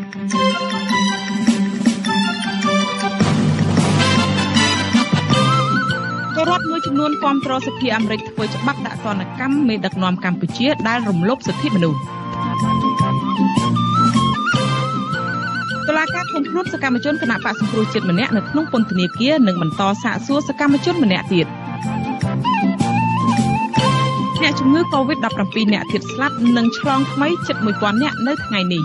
រដ្ឋមួយចំនួនគាំទ្រសភាអាមេរិកធ្វើច្បាប់ដាក់ទណ្ឌកម្មមេដឹកនាំកម្ពុជាដែលរំលោភសិទ្ធិមនុស្សតុលាការឃុំខ្លួនសកម្មជនគណបក្សសង្គ្រោះជាតិម្នាក់នៅក្នុងពន្ធនាគារនិងបន្តសាកសួរសកម្មជនម្នាក់ទៀតអ្នកជំងឺ COVID-17 អ្នកទៀតស្លាប់និងឆ្លងថ្មីជិត 1000 នាក់នៅថ្ងៃនេះ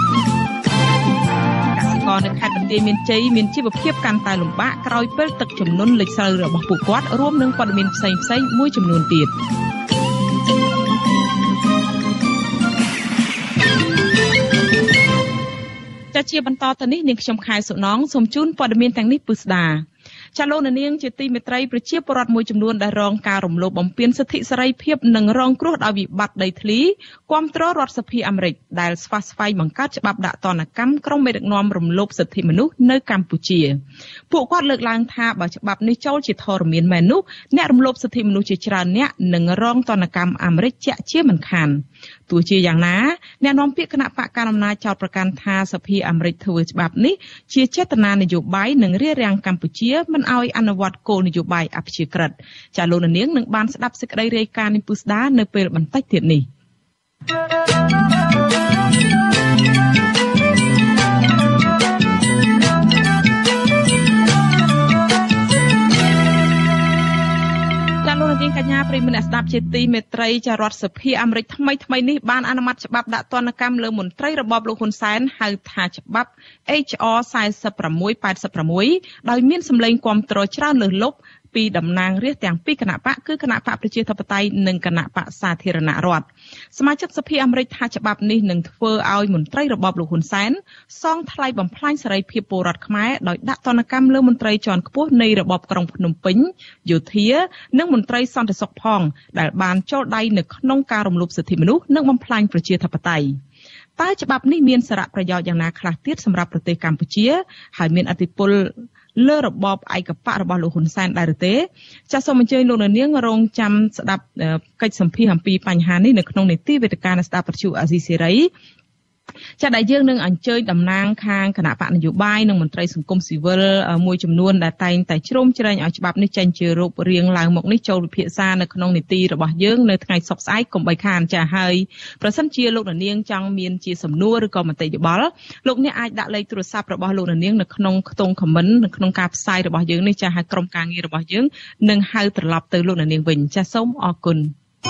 នៅខេត្តបន្ទាយមានជ័យមានជីវភាពកាន់តែលំបាកក្រោយពេលទឹកជំនន់លិចស្រូវរបស់ពួកគាត់រួមនឹងព័ត៌មានផ្សេងៗមួយចំនួនទៀតជាបន្តទៅនេះនាងខ្ញុំខែសុណងសូមជូនព័ត៌មានទាំងនេះពិស្ដាចាលោកនាងជាទីមេត្រីប្រជាពលរដ្ឋមួយចំនួនដែលរងការរំលោភបំពានសិទ្ធិសេរីភាពនិងរងគ្រោះដោយវិបត្តិដីធ្លីគាំទ្ររដ្ឋសភាអាមេរិកដែលស្វាស្វែងបង្កើតច្បាប់ដាក់ទណ្ឌកម្មក្រុមមេដឹកនាំរំលោភសិទ្ធិមនុស្សនៅកម្ពុជាពួកគាត់លើកឡើងថាបើច្បាប់នេះចូលជាធរមានមែននោះអ្នករំលោភសិទ្ធិមនុស្សជាច្រើនអ្នកនឹងរងទណ្ឌកម្មអាមេរិកជាក់ជាមិនខានទោះជាយ៉ាងណាអ្នកនាំពាក្យគណៈបកកណ្ដាលអំណាចចោទប្រកាន់ថាសភាអាមេរិកធ្វើច្បាប់នេះជាចេតនានយោបាយនិងរារាំងកម្ពុជាមិនឲ្យអនុវត្តគោលនយោបាយអព្យាក្រឹតចាលោកនាងនឹងបានស្ដាប់សេចក្តីរាយការណ៍នេះពុស្ដានៅពេលបន្តិចទៀតនេះកញ្ញាប្រិយមិត្តអ្នកស្ដាប់ជាទីមេត្រីចារដ្ឋសភាអាមេរិកថ្មីនេះបានអនុម័តច្បាប់ដាក់ទណ្ឌកម្មលើមន្ត្រីរបបលោកហ៊ុនសែនហៅថាច្បាប់ HR 4686ដោយមានសម្លេងគាំទ្រច្រើនលើសលប់ពីតំណាងរាស្ត្រទាំងពីរគណៈបកគឺគណៈបកប្រជាធិបតេយ្យនិងគណៈបកសាធារណរដ្ឋសមាជិកសភាអាមេរិកថាច្បាប់នេះនឹងធ្វើឲ្យមន្ត្រីរបបលោកហ៊ុនសែនសងថ្លៃបំផ្លាញសេរីភាពពលរដ្ឋខ្មែរដោយដាក់ទណ្ឌកម្មលើមន្ត្រីជាន់ខ្ពស់នៃរបបក្រុងភ្នំពេញយោធានិងមន្ត្រីសន្តិសុខផងដែលបានចូលដៃនៅក្នុងការរំលោភសិទ្ធិមនុស្សនិងបំផ្លាញប្រជាធិបតេយ្យតែច្បាប់នេះមានសារៈប្រយោជន៍យ៉ាងណាខ្លះទៀតសម្រាប់ប្រទេសកម្ពុជាហើយមានឥទ្ធិពលលើរបបឯកបករបស់លោកហ៊ុនសែនដែរឬទេចាសសូមអញ្ជើញលោកនាងរងចាំស្ដាប់កិច្ចសម្ភាសន៍អំពីបញ្ហានេះនៅក្នុងនីតិវេទិកានៃស្ដាប់វិទ្យុអាស៊ីសេរីចាដែលយើងនឹងអញ្ជើញតំណាងខាងគណៈបកនយោបាយនិងមន្ត្រីសង្គមស៊ីវិលមួយចំនួនដែលតែងតែជ្រោមជ្រែងឲ្យច្បាប់នេះចេញជារូបរាងឡើងមកនេះចូលវិភាសានៅក្នុងនីតិរបស់យើងនៅថ្ងៃសុក្រស្អែកកុំបីខានចាហើយប្រសិនជាលោកនាងចង់មានជាសំណួរឬក៏មតិយោបល់លោកអ្នកអាចដាក់លេខទូរស័ព្ទរបស់លោកនាងនៅក្នុងខ្ទង់ comment នៅក្នុងការផ្សាយរបស់យើងនេះចាហើយក្រុមការងាររបស់យើងនឹងហៅត្រឡប់ទៅលោកនាងវិញចាសូមអរគុណ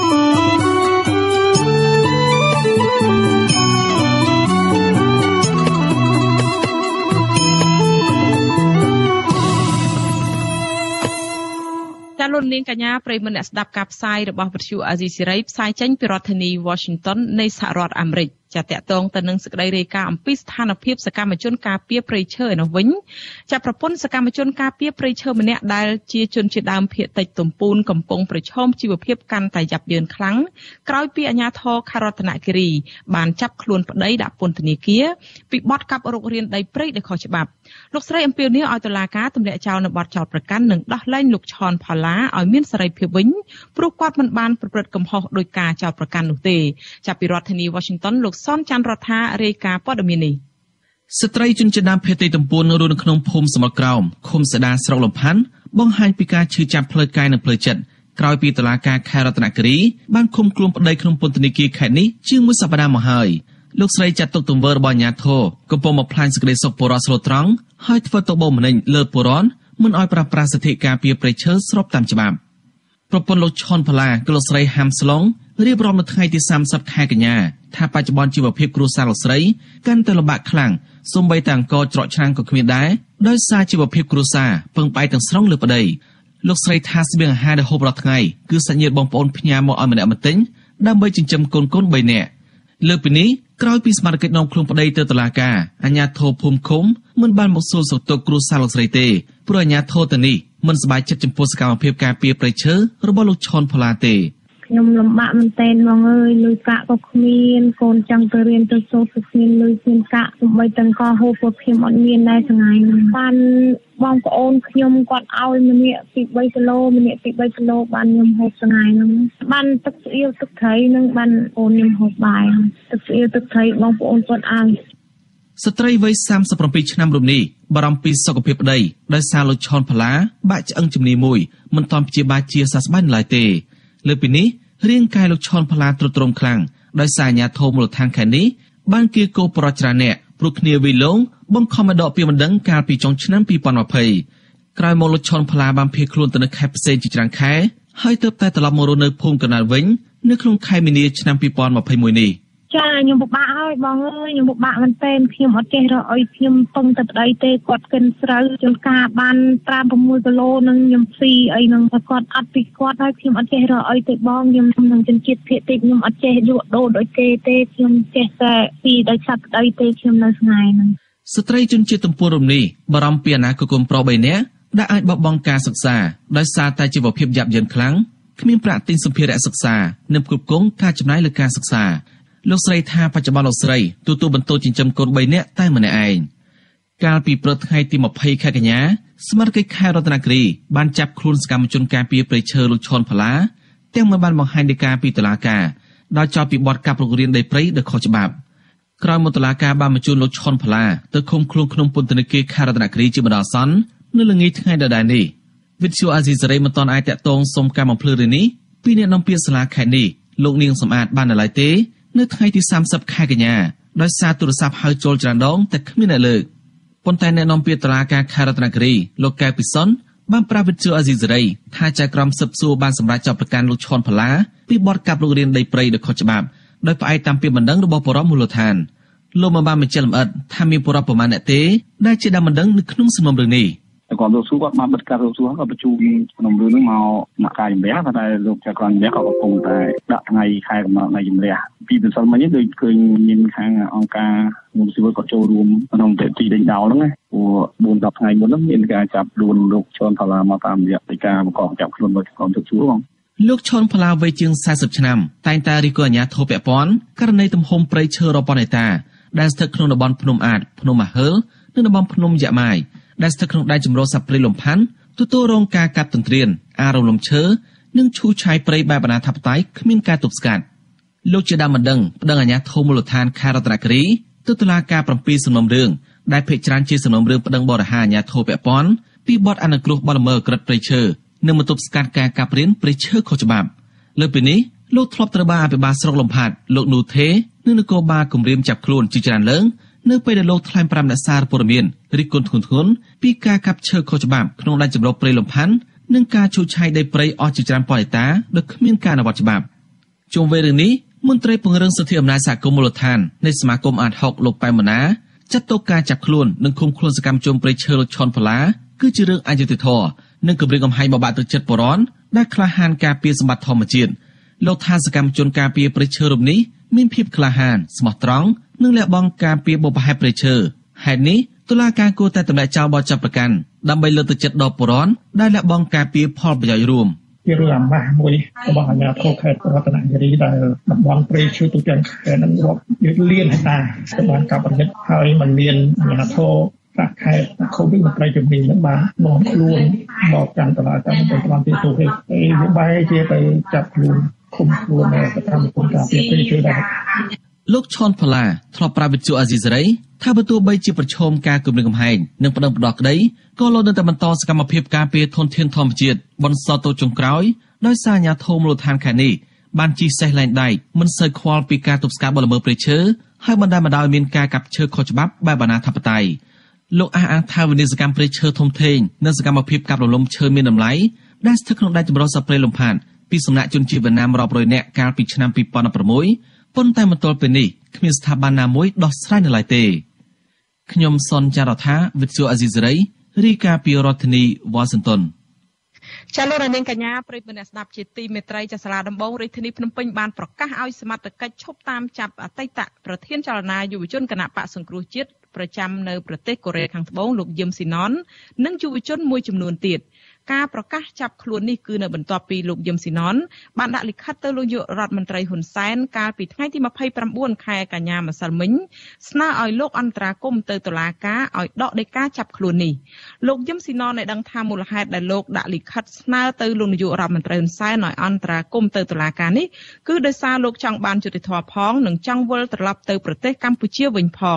លោកនាងកញ្ញាប្រិយមិត្តអ្នកស្ដាប់ការផ្សាយរបស់វិទ្យុអាស៊ីសេរីផ្សាយចេញពីរដ្ឋធានី Washington នៃសហរដ្ឋអាមេរិកចាតកតងទៅនឹងសេចក្តីរាយការណ៍អំពីស្ថានភាពសកម្មជនការពារព្រៃឈើឯនោះវិញចាប្រពន្ធសកម្មជនការពារព្រៃឈើម្នាក់ដែលជាជនជាតិដើមភាគតិចទំពូនកំពុងប្រឈមជីវភាពកាន់តែយ៉ាប់យ៉ឺនខ្លាំងក្រោយពីអាជ្ញាធរខេត្តរតនគិរីបានចាប់ខ្លួនប្តីដាក់ពន្ធនាគារពីបទកាប់រុករានដីព្រៃដោយខុសច្បាប់លោកស្រីអំពាវនាវឲ្យតុលាការទម្លាក់ចោលនៅបទចោទប្រកាន់និងដោះលែងលោកឆនផល្លាឲ្យមានសេរីភាពវិញព្រោះគាត់មិនបានប្រព្រឹត្តកំហុសដោយការចោទប្រកាន់នោះទេចាប់ពីរដ្ឋធានី Washington លោកសនច័ន្ទរដ្ឋារាយការណ៍ព័ត៌មាននេះស្ត្រីជនជាតិដើមភាគតិចទំពួនរស់នៅក្នុងភូមិសមុទ្រក្រោមឃុំសដាស្រុកលំផាន់បង្ហាញពីការឈឺចាប់ផ្លូវកាយនិងផ្លូវចិត្តក្រោយពីតុលាការខេត្តរតនគិរីបានឃុំខ្លួនប្តីក្នុងពន្ធនាគារខេត្តនេះជាងមួយសប្តាហ៍មកហើយលោកស្រីចាត់ទុកទង្វើរបស់អាជ្ញាធរកំពុងបំផ្លាញសេចក្តីសុខពលរដ្ឋស្លូតត្រង់ហើយធ្វើទុកបុកម្នេញលើពលរដ្ឋមិនឲ្យប្រើប្រាស់សិទ្ធិការពារព្រៃឈើស្របតាមច្បាប់ប្រពន្ធលោកឆនផល្លាគឺលោកស្រីហាំស្លងរៀបរាប់នៅថ្ងៃទី30ខែកញ្ញាថាបច្ចុប្បន្នជីវភាពគ្រួសារលោកស្រីកាន់តែលំបាកខ្លាំងសូម្បីតែអង្គច្រកឆ្នាំងក៏គ្មានដែរដោយសារជីវភាពគ្រួសារពឹងផ្អែកទាំងស្រុងលើប្តីលោកស្រីថាស្បៀងអាហារដែលហូបរាល់ថ្ងៃគឺសាច់ញាតិបងប្អូនផ្ញើមកឲ្យម្នាក់ម្ទិញដើម្បីចិញ្ចឹមកូន3នាក់លើពីនេះក្រោយពីសមត្ថកិច្ចនាំខ្លួនប្តីទៅតុលាការអាជ្ញាធរភូមិឃុំមិនបានមកសួរសុខទុក្ខគ្រួសារលោកស្រីទេព្រោះអាជ្ញាធរទៅនេះមិនសប្បាយចិត្តចំពោះសកម្មភាពការពារព្រៃឈើរបស់លោកឆនផល្លាទេខ្ញុំលំបាកមែនទែនបងអើយលុយកាក់ក៏គ្មានកូនចង់ទៅរៀនទៅសូត្រទៅគ្មានលុយគ្មានកាក់ដើម្បីទាំងកហូបក៏ខ្ញុំអត់មានដែរថ្ងៃនេះបានបងប្អូនខ្ញុំគាត់ឲ្យម្នាក់ពី3គីឡូម្នាក់ពី3គីឡូបានខ្ញុំហូបថ្ងៃហ្នឹងបានទឹកស្អៀវទឹកត្រីនឹងបានអូនខ្ញុំហូបបាយទឹកស្អៀវទឹកត្រីបងប្អូនគាត់ឲ្យស្ត្រីវ័យ37ឆ្នាំរូបនេះបារម្ភពីសុខភាពប្តីដោយសារលោកឈុនផល្លាបាក់ឆ្អឹងជំនីមួយមិនទាន់ព្យាបាលជាសះស្បើយនៅឡើយទេលើពីនេះរាងកាយលោកឈុនផល្លាទ្រុឌទ្រោមខ្លាំងដោយសារអាជ្ញាធរមូលដ្ឋានខេត្តនេះបានគៀកោប្រច្រាអ្នកព្រោះគ្នាវិលងបង្ខំឲ្យដកពាក្យបណ្ដឹងកាលពីចុងឆ្នាំ2020ក្រោយមកលោកឈុនផល្លាបានភៀសខ្លួនទៅនៅខេត្តផ្សេងជាច្រើនខែហើយទើបតែត្រឡប់មករស់នៅភូមិកណ្ដាលវិញនៅក្នុងខែមីនាឆ្នាំ2021នេះចាខ្ញុំពិបាកហើយបងអើយខ្ញុំពិបាកមែនទែនខ្ញុំអត់ចេះរកអីខ្ញុំពឹងតែប្តីទេគាត់កិនស្រូវជួនកាលបាន5-6គីឡូនឹងខ្ញុំស៊ីអីនឹងគាត់អត់ពីគាត់ហើយខ្ញុំអត់ចេះរកអីទេបងខ្ញុំនឹងជនជាតិភាគតិចខ្ញុំអត់ចេះយកដូរដូចគេទេខ្ញុំចេះតែពីដោយសារប្តីទេខ្ញុំនៅស្ងាយហ្នឹងស្ត្រីជនជាតិទំពួនរំនេះបារម្ភពីអនាគតកូនប្រុស3នាក់ដែលអាចបោះបង់ការសិក្សាដោយសារតែជីវភាពយ៉ាប់យ៉ឺនខ្លាំងគ្មានប្រាក់ទិញសម្ភារៈសិក្សានិងគ្រប់គ្រងការចំណាយលើការសិក្សាលោកស្រីថាបច្ចុប្បន្នលោកស្រីទទួលបន្ទុកចិញ្ចឹមកូន3នាក់តែម្នាក់ឯងកាលពីព្រឹកថ្ងៃទី20ខែកញ្ញាស្មារតីខេត្តរតនគិរីបានចាប់ខ្លួនសកម្មជនការពារព្រៃឈើលោកឈុនផល្លាទាំងមិនបានបង្ហាញដីកាពីតុលាការដោយចោទពីបទកាប់រុករានដីព្រៃដោយខុសច្បាប់ក្រោយមកតុលាការបានបញ្ជូនលោកឈុនផល្លាទៅឃុំខ្លួនក្នុងពន្ធនាគារខេត្តរតនគិរីជាបណ្ដោះអាសន្ននៅល្ងាចថ្ងៃដដែលនេះវិទ្យុអាស៊ីសេរីមិនទាន់អាចតាក់ទងសុំការបំភ្លឺរឿងនេះពីអ្នកនាំពាក្យសាលាខេត្តនេះលោកនាងសំអាតបាននៅឡើយទេនៅថ្ងៃទី30ខែកញ្ញាដោយសារទូរស័ព្ទហៅចូលច្រើនដងតែគ្មានអ្នកលើកប៉ុន្តែអ្នកនាំពាក្យតុលាការខេត្តរតនគិរីលោកកែវពិសុនបានប្រាប់វិទ្យុអាស៊ីសេរីថាចៅក្រមស៊ើបសួរបានសម្រេចចាប់ប្រកាន់លោកឈុនផល្លាពីបទកាប់រុករានដីព្រៃដោយខុសច្បាប់ដោយផ្អែកតាមពាក្យបណ្ដឹងរបស់បរិបទមូលដ្ឋានលោកមិនបានបញ្ជាក់លម្អិតថាមានបរិបទប្រមាណអ្នកទេដែលជាដើមបណ្ដឹងនៅក្នុងសំណុំរឿងនេះគាត់លោកស៊ូគាត់បានបិទការលោកស៊ូគាត់បញ្ជូនក្នុងរឿងនេះមកការជំរះតែលោកចៅក្រមជំរះក៏កំពុងតែដាក់ថ្ងៃខែកំណត់នៃជំរះពីពិសិដ្ឋមិញដូចឃើញមានខាងអង្គការមុនស៊ីវិលគាត់ចូលរួមក្នុងទីដេញដោលហ្នឹងណាព្រោះ4-10ថ្ងៃមុនហ្នឹងមានការចាប់ខ្លួនលោកឈុនផល្លាមកតាមរយៈនៃការបង្កប់ចាប់ខ្លួនរបស់ក្រុមជឿជួបងលោកឈុនផល្លាវ័យជាង40ឆ្នាំតែងតែរិះគន់អាជ្ញាធរពាក់ព័ន្ធករណីទំហំព្រៃឈើរាប់ពាន់ហិកតាដែលស្ថិតក្នុងតំបន់ភ្នំអាតភ្នំមហើនិងតំបន់ភ្នំយ៉ាម៉ាយដែលស្ថិតក្នុងដែនជម្រកសត្វព្រៃលំផាន់ទទួលរងការកាប់ទន្ទ្រានអារំលំឈើនិងឈូសឆាយព្រៃបែបអនាធិបតេយ្យគ្មានការទប់ស្កាត់លោកជាដើមបណ្ដឹងប្តឹងអាជ្ញាធរមូលដ្ឋានខេត្តរតនគិរីទៅតុលាការ7សំណុំរឿងដែលភាគច្រើនជាសំណុំរឿងប្តឹងបរិហាអាជ្ញាធរពាក់ព័ន្ធពីបទអនុគ្រោះបទល្មើសក្រិតព្រៃឈើនិងមិនទប់ស្កាត់ការកាប់រានព្រៃឈើខុសច្បាប់លើពីនេះលោកធ្លាប់ត្រូវបានអភិបាលស្រុកលំផាត់លោកនូថេនិងនគរបាលគម្រាមចាប់ខ្លួនជាច្រើនលើកនៅពេលដែលលោកថ្លែងប្រាប់អ្នកសារព័ត៌មានរិះគន់ធ្ងន់ធ្ងរពីការកាប់ឈើខុសច្បាប់ក្នុងដែនជម្រកព្រៃលំផាន់និងការឈូសឆាយដីព្រៃអស់ជាច្រើនពាន់ហិកតាដោយគ្មានការអនុវត្តច្បាប់ជុំវិញរឿងនេះមន្ត្រីពង្រឹងសិទ្ធិអំណាចសហគមន៍មូលដ្ឋាននៃសមាគមអាត60លោកប៉ែមណាចាត់ទុកការចាប់ខ្លួននិងឃុំខ្លួនសកម្មជនព្រៃឈើលោកឈុនផល្លាគឺជារឿងអយុត្តិធម៌និងគំរាមកំហែងបបាក់ទឹកចិត្តប្រជាពលរដ្ឋដែលក្លាហានការពារសម្បត្តិធម្មជាតិលោកថាសកម្មជនការពារព្រៃឈើរូបនេះមានភាពក្លាហានស្មោះត្រង់និងលះបង់ការពារបបផែព្រៃឈើហេតុនេះតុលាការគួរតែទម្លាក់ចោលបទចាប់ប្រកាន់ដើម្បីលើកទឹកចិត្តដល់ប្រជាពលរដ្ឋដែលលះបង់ការពារផលប្រយោជន៍រួមជារឿងអាម៉ាស់មួយរបស់អាជ្ញាធរខេត្តរតនគិរីដែលតំបន់ព្រៃឈើទូទាំងខេត្តនឹងរាប់លានហិកតាទៅបានកាប់ប្រញិតហើយมันមានអាជ្ញាធរប្រាក់ខែខូបមន្ត្រីជំនាញនឹងបាននាំខ្លួនមកកាន់តុលាការទៅបានទីទូហេតុហើយវាបែរជាទៅចាប់ខ្លួនឃុំខ្លួននៅស្ថានភាពការពារព្រៃឈើដែរលោកឈុនផល្លាធ្លាប់ប្រាប់វិទ្យុអាស៊ីសេរីថាបើទោះបីជាប្រឈមការគំរាមកំហែងនិងប្តឹងផ្ដោះក្តីក៏លោកនៅតែបន្តសកម្មភាពការពារធនធានធម្មជាតិបន្សល់ទុកចុងក្រោយដោយសារអាជ្ញាធរមូលដ្ឋានខេត្តនេះបានជិះសេះលែងដែកមិនសូវខ្វល់ពីការទប់ស្កាត់បទល្មើសព្រៃឈើហើយបណ្ដាលមកដោយមានការកាប់ឈើខុសច្បាប់បែបអនាធិបតេយ្យលោកអះអាងថាវិនិស្សកម្មព្រៃឈើធំធេងនិងសកម្មភាពកាប់រលំឈើមានតម្លៃដែលស្ថិតក្នុងដែនជម្រកសត្វព្រៃលំផាត់ពីសំណាក់ជនជាតិវៀតណាមរាប់រយនាក់កាលពីឆ្នាំ2016ប៉ុន្តែមកទល់ពេលនេះគ្មានស្ថាប័នណាមួយដោះស្រាយនៅឡើយទេខ្ញុំសនចាររថាវិទ្យុអាស៊ីសេរីរាយការណ៍ពីរដ្ឋធានីវ៉ាស៊ីនតោនចាលោកនាងកញ្ញាប្រិយមិត្តអ្នកស្ដាប់ជាទីមេត្រីចាសាលាដំបងរាជធានីភ្នំពេញបានប្រកាសឲ្យសមត្ថកិច្ចឈប់តាមចាប់អតីតប្រធានចលនាយុវជនគណៈបកសង្គ្រោះជាតិប្រចាំនៅប្រទេសកូរ៉េខាងត្បូងលោកយឹមស៊ីណននិងយុវជនមួយចំនួនទៀតការប្រកាសចាប់ខ្លួននេះគឺនៅបន្ទាប់ពីលោកយឹមស៊ីណនបានដាក់លិខិតទៅលោកនាយករដ្ឋមន្ត្រីហ៊ុនសែនកាលពីថ្ងៃទី29ខែកញ្ញាម្សិលមិញស្នើឲ្យលោកអន្តរាគមន៍ទៅតុលាការឲ្យដកដីកាចាប់ខ្លួននេះលោកយឹមស៊ីណនបានដឹងថាមូលហេតុដែលលោកដាក់លិខិតស្នើទៅលោកនាយករដ្ឋមន្ត្រីហ៊ុនសែនឲ្យអន្តរាគមន៍ទៅតុលាការនេះគឺដោយសារលោកចង់បានយុត្តិធម៌ផងនិងចង់វិលត្រឡប់ទៅប្រទេសកម្ពុជាវិញផង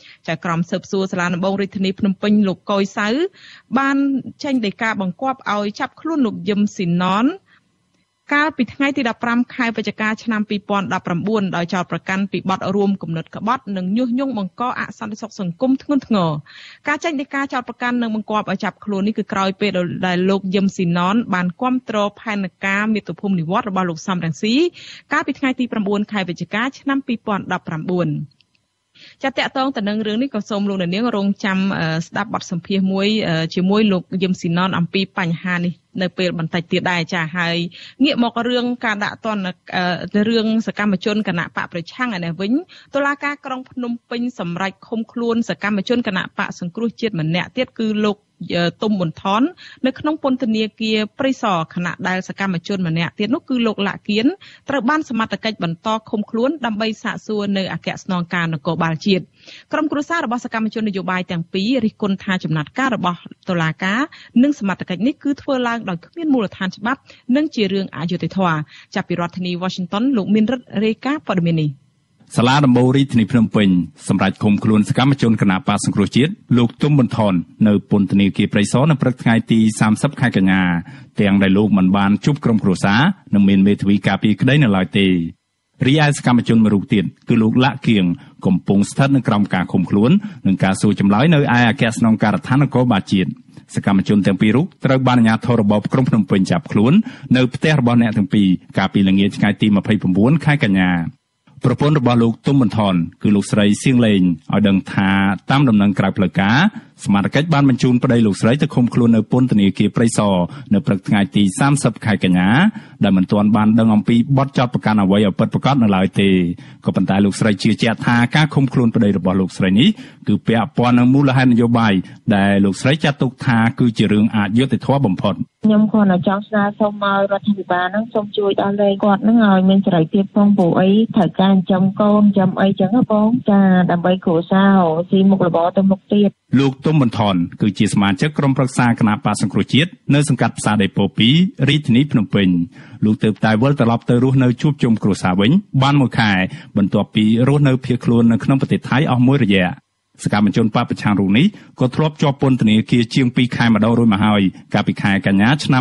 ចាក្រុមស៊ើបសួរសាលាដំបងរាជធានីភ្នំពេញលោកកុយសៅបានចេញដីកាបង្គាប់ឲ្យចាប់ខ្លួនលោកយឹមស៊ីណនកាលពីថ្ងៃទី15ខែវិច្ឆិកាឆ្នាំ2019ដោយចោទប្រកាន់ពីបទរួមគំនិតក្បត់និងញុះញង់បង្កអសន្តិសុខសង្គមធ្ងន់ធ្ងរការចេញដីកាចោទប្រកាន់និងបង្គាប់ឲ្យចាប់ខ្លួននេះគឺក្រោយពេលដែលលោកយឹមស៊ីណនបានគាំទ្រផែនការមាតុភូមិនិវត្តរបស់លោកសំរងស៊ីកាលពីថ្ងៃទី9ខែវិច្ឆិកាឆ្នាំ2019ចាតកតងទៅនឹងរឿងនេះក៏សូមលោកនាងរងចាំស្ដាប់បទសម្ភាសន៍មួយជាមួយលោកយឹមស៊ីណនអំពីបញ្ហានេះនៅពេលបន្តិចទៀតដែរចាហើយងាកមករឿងការដាក់ទណ្ឌរឿងសកម្មជនគណៈបកប្រឆាំងឯនេះវិញតុលាការក្រុងភ្នំពេញសម្រេចឃុំខ្លួនសកម្មជនគណៈបកសង្គ្រោះជាតិម្នាក់ទៀតគឺលោកទុំប៊ុនថននៅក្នុងពន្ធនាគារព្រៃសរខណៈដែលសកម្មជនម្នាក់ទៀតនោះគឺលោកលាក់គៀនត្រូវបានសមត្ថកិច្ចបន្តឃុំខ្លួនដើម្បីសាកសួរនៅអគ្គស្នងការនគរបាលជាតិក្រុមគ្រួសាររបស់សកម្មជននយោបាយទាំងពីររិះគន់ថាចំណាត់ការរបស់តុលាការនិងសមត្ថកិច្ចនេះគឺធ្វើឡើងដោយគ្មានមូលដ្ឋានច្បាប់និងជារឿងអយុត្តិធម៌ចាប់ពីរដ្ឋធានី Washington លោកមានរិទ្ធរាយការណ៍ព័ត៌មាននេះសាលាដំបូងរាជធានីភ្នំពេញសម្រាប់ឃុំខ្លួនសកម្មជនគណបក្សសង្គ្រោះជាតិលោកទុំប៊ុនថននៅពន្ធនាគារព្រៃសរនៅព្រឹកថ្ងៃទី30ខែកញ្ញាទាំងដែលលោកមិនបានជួបក្រុមគ្រួសារនិងមានមេធាវីការពារក្តីនៅឡើយទេរីឯសកម្មជនមួយរូបទៀតគឺលោកលាក់គៀងកំពុងស្ថិតនៅក្រោមការឃុំខ្លួននិងការសួរចម្លើយនៅឯអគ្គស្នងការដ្ឋាននគរបាលជាតិសកម្មជនទាំងពីររូបត្រូវបានអាជ្ញាធររបបក្រុងភ្នំពេញចាប់ខ្លួននៅផ្ទះរបស់អ្នកទាំងពីរកាលពីល្ងាចថ្ងៃទី29ខែកញ្ញាប្រពន្ធរបស់លោកទុំប៊ុនថនគឺលោកស្រីសៀងលេងឲ្យដឹងថាតាមដំណឹងក្រៅផ្លូវការសមត្ថកិច្ចបានបញ្ជូនប្តីលោកស្រីទៅឃុំខ្លួននៅពន្ធនាគារព្រៃសរនៅព្រឹកថ្ងៃទី30ខែកញ្ញាដែលមិនទាន់បានដឹងអំពីបទចោទប្រកាន់អ្វីឲ្យពិតប្រាកដនៅឡើយទេក៏ប៉ុន្តែលោកស្រីជឿជាក់ថាការឃុំខ្លួនប្តីរបស់លោកស្រីនេះគឺពាក់ព័ន្ធនឹងមូលហេតុនយោបាយដែលលោកស្រីចាត់ទុកថាគឺជារឿងអយុត្តិធម៌បំផុតខ្ញុំគ្រាន់តែចង់ស្នើសុំឲ្យរដ្ឋាភិបាលហ្នឹងសូមជួយដល់លេខគាត់ហ្នឹងឲ្យមានសេរីភាពផងព្រោះអីត្រូវការចិញ្ចឹមកូនចិញ្ចឹមអីចឹងហ៎បងចាដើម្បីគ្រួសារស៊ីមុខរបរទៅមុខទៀតលោកទុំប៊ុនថនគឺជាសមាជិកក្រុមប្រឹក្សាគណៈបក្សសង្គ្រោះជាតិនៅសង្កាត់ផ្សារដីពោ2រាជធានីភ្នំពេញលោកទើបតែវិលត្រឡប់ទៅរស់នៅជួបជុំគ្រួសារវិញបានមួយខែបន្ទាប់ពីរស់នៅភៀសខ្លួននៅក្នុងប្រទេសថៃអស់មួយរយៈសកម្មជនបពប្រឆាំងរូបនេះក៏ធ្លាប់ជាប់ពន្ធនាគារជាង2ខែម្ដងរួចមកហើយកាលពីខែកញ្ញាឆ្នាំ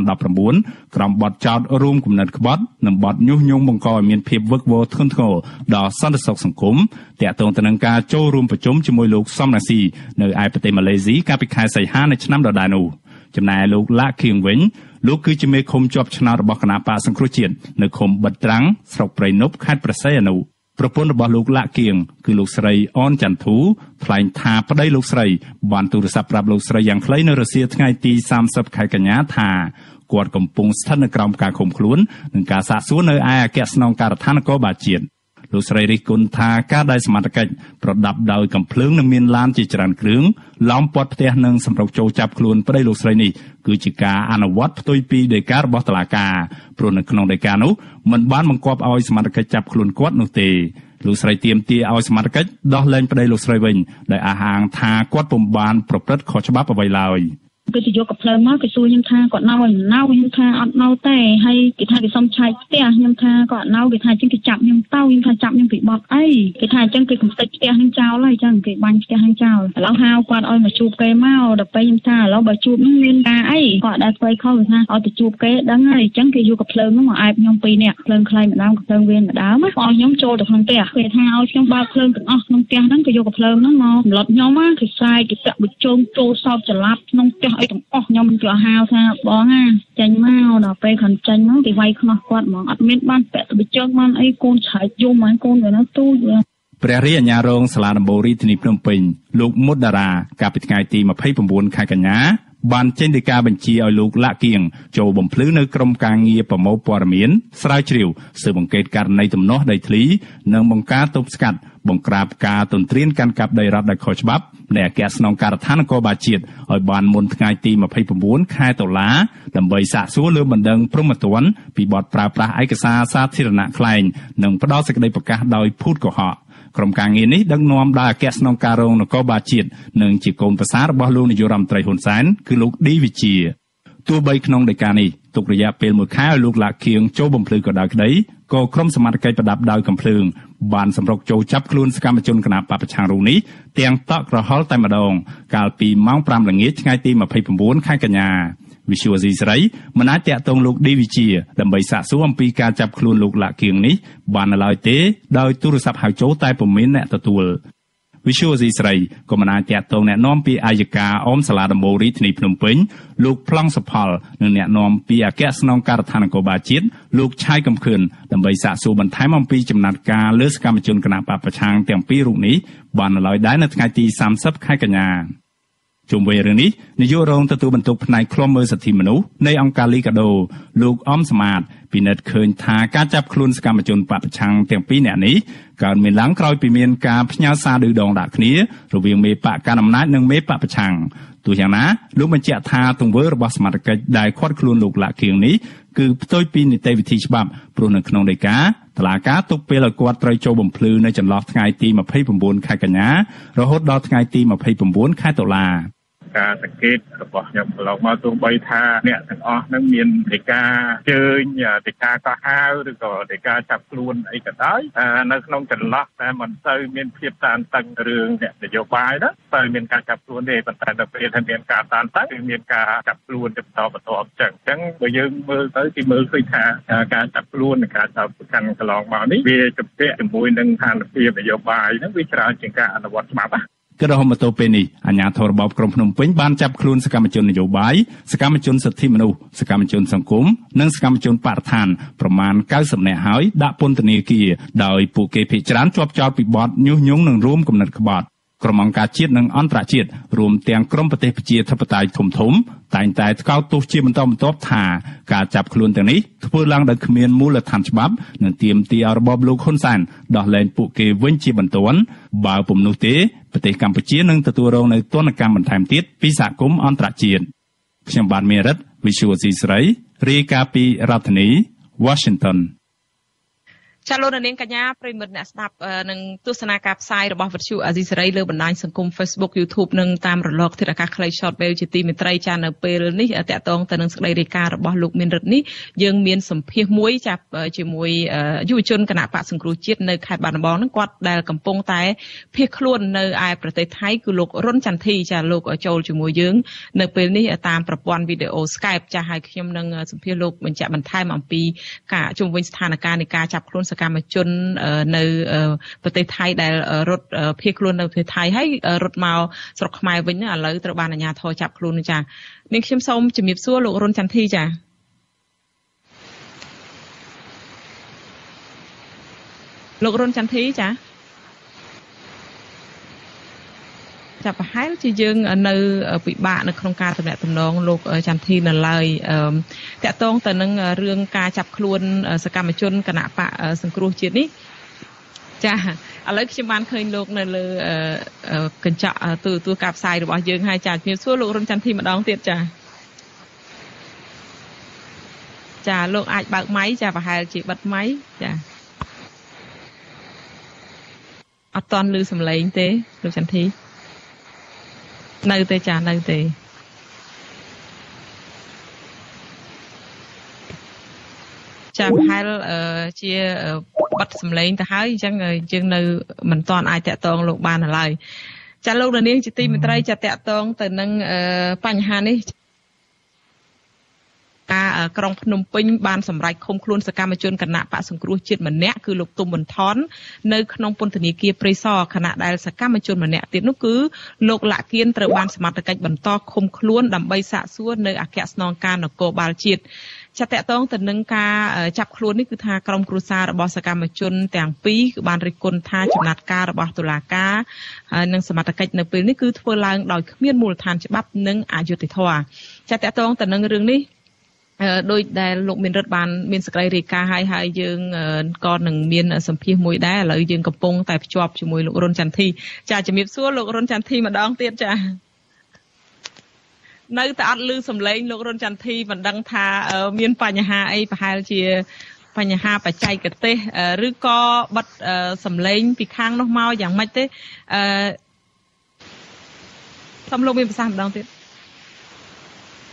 2019ក្រោមបទចោទរួមគំនិតក្បត់និងបទញុះញង់បង្កឲ្យមានភាពវឹកវរធ្ងន់ធ្ងរដល់សន្តិសុខសង្គមទាក់ទងទៅនឹងការចូលរួមប្រជុំជាមួយលោកសំរងស៊ីនៅឯប្រទេសម៉ាឡេស៊ីកាលពីខែសីហានៅឆ្នាំដដែលនោះចំណែកលោកលាក់ខៀងវិញលោកគឺជាមេឃុំជាប់ឆ្នោតរបស់គណៈបក្សសង្គ្រោះជាតិនៅឃុំបិទត្រាំងស្រុកព្រៃនប់ខេត្តព្រះសីហនុប្រពន្ធរបស់លោកលាក់គៀងគឺលោកស្រីអនចន្ទធូថ្លែងថាប្តីលោកស្រីបានទូរស័ព្ទប្រាប់លោកស្រីយ៉ាងខ្លីនៅរសៀលថ្ងៃទី30ខែកញ្ញាថាគាត់កំពុងស្ថិតនៅក្រោមការឃុំខ្លួននិងការសាកសួរនៅឯអគ្គស្នងការដ្ឋាននគរបាលជាតិលោកស្រីរិះគន់ថាការដែលសមត្ថកិច្ចប្រដាប់ដោយកាំភ្លើងនិងមានឡានជាច្រើនគ្រឿងឡោមព័ទ្ធផ្ទះនិងសម្រុកចូលចាប់ខ្លួនប្តីលោកស្រីនេះគឺជាការអនុវត្តផ្ទុយពីដីការបស់តុលាការព្រោះនៅក្នុងដីកានោះមិនបានបង្គាប់ឲ្យសមត្ថកិច្ចចាប់ខ្លួនគាត់នោះទេលោកស្រីទាមទារឲ្យសមត្ថកិច្ចដោះលែងប្តីលោកស្រីវិញដោយអះអាងថាគាត់ពុំបានប្រព្រឹត្តខុសច្បាប់អ្វីឡើយគេទៅយកកាភ្លើងមកគេសួរខ្ញុំថាគាត់នៅហើយនៅខ្ញុំថាអត់នៅទេហើយគេថាគេសុំឆែកផ្ទះខ្ញុំថាគាត់នៅគេថាអញ្ចឹងគេចាប់ខ្ញុំទៅខ្ញុំថាចាប់ខ្ញុំពីបត់អីគេថាអញ្ចឹងគេកំទេចផ្ទះនឹងចោលហើយអញ្ចឹងគេបាញ់ផ្ទះនឹងចោលឥឡូវហៅគាត់ឲ្យមកជួបគេមកដល់ពេលខ្ញុំថាឥឡូវបើជួបនឹងមានការអីគាត់ដែរធ្វើខុសគេថាឲ្យទៅជួបគេដឹងហើយអញ្ចឹងគេយកកាភ្លើងមកអែបខ្ញុំពីរនាក់ភ្លើងខ្លីម្ដងកាភ្លើងវៀនម្ដងមកឲ្យខ្ញុំចូលទៅក្នុងផ្ទះគេថាឲ្យខ្ញុំបើកភ្លើងទាំងអស់ក្នុងផ្ទះហ្នឹងគេយកកាភ្លើងហ្នឹងមកសម្លុតខ្ញុំគេខ្សាយគេចាក់បញ្ជូនចូលសោបចល័តក្នុងផ្ទះអីទាំងអស់ខ្ញុំក៏ហៅថាបងណាចាញ់មកដល់ពេលខាងចាញ់មកគេវាយខ្នោះគាត់ហ្មងអត់មានបានពាក់ទៅបញ្ជើបានអីកូនឆែកយំហើយកូនវានៅទូចព្រះរាជអាជ្ញារងសាលាដំបូងរាជធានីភ្នំពេញលោកមុតតារាកាលពីថ្ងៃទី29ខែកញ្ញាបានចេញដីកាបញ្ជាឲ្យលោកលាក់គៀងចូលបំភ្លឺនៅក្រុមការងារប្រមូលព័ត៌មានស្រាវជ្រាវស៊ើបអង្កេតករណីទំនាស់ដីធ្លីនិងបង្ការទប់ស្កាត់បង្ក្រាបការទន្ទ្រានកាន់កាប់ដីរដ្ឋដោយខុសច្បាប់នៃអគ្គស្នងការដ្ឋាននគរបាលជាតិឲ្យបានមុនថ្ងៃទី29ខែតុលាដើម្បីសាកសួរលើបណ្ដឹងព្រហ្មទណ្ឌពីបទប្រើប្រាស់ឯកសារសាធារណៈក្លែងនិងផ្ដល់សេចក្តីប្រកាសដោយភូតកុហកក្រុមការងារនេះដឹកនាំដោយអគ្គស្នងការរងនគរបាលជាតិនិងជាកូនប្រសាររបស់លោកនាយករដ្ឋមន្ត្រីហ៊ុនសែនគឺលោកឌីវិជាទោះបីក្នុងដីកានេះទុករយៈពេល1ខែឲ្យលោកលាក់ខៀងចូលបំភ្លឺក៏ដោយក្តីក៏ក្រុមសមត្ថកិច្ចប្រដាប់ដោយកំភ្លើងបានសម្រុកចូលចាប់ខ្លួនសកម្មជនគណបកប្រឆាំងរូបនេះទាំងតក់ក្រហល់តែម្ដងកាលពីម៉ោង 5 ល្ងាចថ្ងៃទី29 ខែកញ្ញាវិសុវស៊ីស្រីមិនអាចតាក់ទងលោកឌីវិជាដើម្បីសាកសួរអំពីការចាប់ខ្លួនលោកលាក់គៀងនេះបាននៅឡើយទេដោយទូរស័ព្ទហៅចូលតែពុំមានអ្នកទទួលវិសុវស៊ីស្រីក៏មិនអាចតាក់ទងអ្នកនាំពីអាយកាអមសាលាដំបូងរាជធានីភ្នំពេញលោកប្លង់សុផលនិងអ្នកនាំពីអគ្គស្នងការដ្ឋាននគរបាលជាតិលោកឆៃកំខឿនដើម្បីសាកសួរបន្ថែមអំពីចំណាត់ការលើសកម្មជនគណបកប្រឆាំងទាំងពីររូបនេះបាននៅឡើយដែរនៅថ្ងៃទី30 ខែកញ្ញាជុំវិញរឿងនេះនាយករងទទួលបន្ទុកផ្នែកឃ្លាំមើលសិទ្ធិមនុស្សនៃអង្គការលីកាដូលោកអំសមាតពិនិត្យឃើញថាការចាប់ខ្លួនសកម្មជនបកប្រឆាំងទាំងពីរនាក់នេះកើតមានឡើងក្រោយពីមានការផ្ញើសារឌឺដងដាក់គ្នារវាងមេបកកណ្ដាលអំណាចនិងមេបកប្រឆាំងទោះយ៉ាងណាលោកបញ្ជាក់ថាទង្វើរបស់សមាជិកដែលឃាត់ខ្លួនលោកលាក់គៀងនេះគឺផ្ទុយពីនីតិវិធីច្បាប់ព្រោះនៅក្នុងដីកាតុលាការទុកពេលឲ្យគាត់ត្រូវចូលបំភ្លឺនៅចន្លោះថ្ងៃទី29 ខែកញ្ញារហូតដល់ថ្ងៃទី29 ខែតុលាការសង្កេតរបស់ខ្ញុំកន្លងមកទោះបីថាអ្នកទាំងអស់នឹងមានដីកាជើញដីកាកោះហៅឬក៏ដីកាចាប់ខ្លួនអីក៏ដោយនៅក្នុងចន្លោះតែមិនសូវមានភាពតានតឹងរឿងអ្នកនយោបាយណាតែមានការចាប់ខ្លួនទេប៉ុន្តែដល់ពេលថាមានការតានតឹងគឺមានការចាប់ខ្លួនទៅបន្តអញ្ចឹងបើយើងមើលទៅគឺមើលឃើញថាការចាប់ខ្លួននិងការចាប់ប្រកាន់កន្លងមកនេះវាជំពាក់ជាមួយនឹងស្ថានភាពនយោបាយហ្នឹងវាច្រើនជាងការអនុវត្តច្បាប់ណាក៏រហូតមកទល់ពេលនេះអាជ្ញាធររបបក្រុងភ្នំពេញបានចាប់ខ្លួនសកម្មជននយោបាយសកម្មជនសិទ្ធិមនុស្សសកម្មជនសង្គមនិងសកម្មជនបរិស្ថានប្រមាណ90នាក់ហើយដាក់ពន្ធនាគារដោយពួកគេភាគច្រើនជាប់ចោទពីបទញុះញង់និងរួមគំនិតក្បត់ក្រុមអង្គការជាតិនិងអន្តរជាតិរួមទាំងក្រុមប្រទេសប្រជាធិបតេយ្យធំតែងតែថ្កោលទោសជាបន្តបន្ទាប់ថាការចាប់ខ្លួនទាំងនេះធ្វើឡើងដោយគ្មានមូលដ្ឋានច្បាប់និងទាមទារឲ្យរបបលោកហ៊ុនសែនដោះលែងពួកគេវិញជាបន្ទាន់បើពុំនោះទេប្រទេសកម្ពុជានឹងទទួលរងនូវទណ្ឌកម្មបន្ថែមទៀតពីសហគមន៍អន្តរជាតិខ្ញុំបាទមេរិត Visual C ស្រីរាយការណ៍ពីរដ្ឋធានី Washington ចាលោកនាងកញ្ញាប្រិមិត្តអ្នកស្ដាប់នឹងទស្សនាការផ្សាយរបស់វិទ្យុអាស៊ីសេរីលើបណ្ដាញសង្គម Facebook YouTube និងតាមរលកធាតុអាកាសខ្លី Shortwave ជាទីមេត្រីចានៅពេលនេះតាក់ទងទៅនឹងសេចក្តីរាយការណ៍របស់លោកមានរិទ្ធនេះយើងមានសម្ភាសន៍មួយចាប់ជាមួយយុវជនគណៈបកសង្គ្រោះជាតិនៅខេត្តបាត់ដំបងហ្នឹងគាត់ដែលកំពុងតែភៀសខ្លួននៅឯប្រទេសថៃគឺលោករុនចន្ទធីចាលោកចូលជាមួយយើងនៅពេលនេះតាមប្រព័ន្ធវីដេអូ Skype ចាហើយខ្ញុំនឹងសម្ភាសន៍លោកបញ្ជាក់បន្ថែមអំពីការជុំវិញស្ថានភាពនៃការចាប់ខ្លួនសកម្មជននៅប្រទេសថៃដែលរត់ភៀសខ្លួននៅប្រទេសថៃហើយរត់មកស្រុកខ្មែរវិញឥឡូវត្រូវបានអាជ្ញាធរចាប់ខ្លួនចានាងខ្ញុំសូមជំរាបសួរលោករុនចន្ទធីចាលោករុនចន្ទធីចាចាប់ប្រហែលជាយើងនៅពិបាកនៅក្នុងការទំនាក់ទំនងលោកចន្ទធីនៅឡើយតាក់ទងទៅនឹងរឿងការចាប់ខ្លួនសកម្មជនគណៈបកសង្គ្រោះជាតិនេះចាឥឡូវខ្ញុំបានឃើញលោកនៅលើកញ្ចក់ទូរការផ្សាយរបស់យើងហើយចាជំរាបសួរលោករុនចន្ទធីម្ដងទៀតចាលោកអាចបើកម៉ៃចាប្រហែលជាបិទម៉ៃចាអត់ទាន់ឮសំឡេងទេលោកចន្ទធីនៅទេចានៅទេចាប្រហែលជាបិទសំឡេងទៅហើយអញ្ចឹងយើងនៅមិនទាន់អាចតាក់ទងលោកបានឡើយចាលោកនាងជាទីមេត្រីចាតាក់ទងទៅនឹងបញ្ហានេះការក្រុងភ្នំពេញបានសម្រេចឃុំខ្លួនសកម្មជនគណៈបកសង្គ្រោះជាតិម្នាក់គឺលោកទុំប៊ុនថននៅក្នុងពន្ធនាគារព្រៃសរខណៈដែលសកម្មជនម្នាក់ទៀតនោះគឺលោកលាក់គៀនត្រូវបានសមត្ថកិច្ចបន្តឃុំខ្លួនដើម្បីសាកសួរនៅអគ្គស្នងការនគរបាលជាតិចាតតងទៅនឹងការចាប់ខ្លួននេះគឺថាក្រុមគ្រួសាររបស់សកម្មជនទាំងពីរគឺបានរិះគន់ថាចំណាត់ការរបស់តុលាការនិងសមត្ថកិច្ចនៅពេលនេះគឺធ្វើឡើងដោយគ្មានមូលដ្ឋានច្បាប់និងអយុត្តិធម៌ចាតតងទៅនឹងរឿងនេះដោយដែលលោកមានរិទ្ធបានមានសេចក្តីរាយការណ៍ហើយយើងក៏នឹងមានសម្ភាសន៍មួយដែរឥឡូវយើងកំពុងតែភ្ជាប់ជាមួយលោករុនចន្ទធីចាជំរាបសួរលោករុនចន្ទធីម្ដងទៀតចានៅតែអត់ឮសំឡេងលោករុនចន្ទធីមិនដឹងថាមានបញ្ហាអីប្រហែលជាបញ្ហាបច្ចេកទេសឬក៏បិទសំឡេងពីខាងនោះមកយ៉ាងម៉េចទេសូមលោកមានប្រសាសន៍ម្ដងទៀត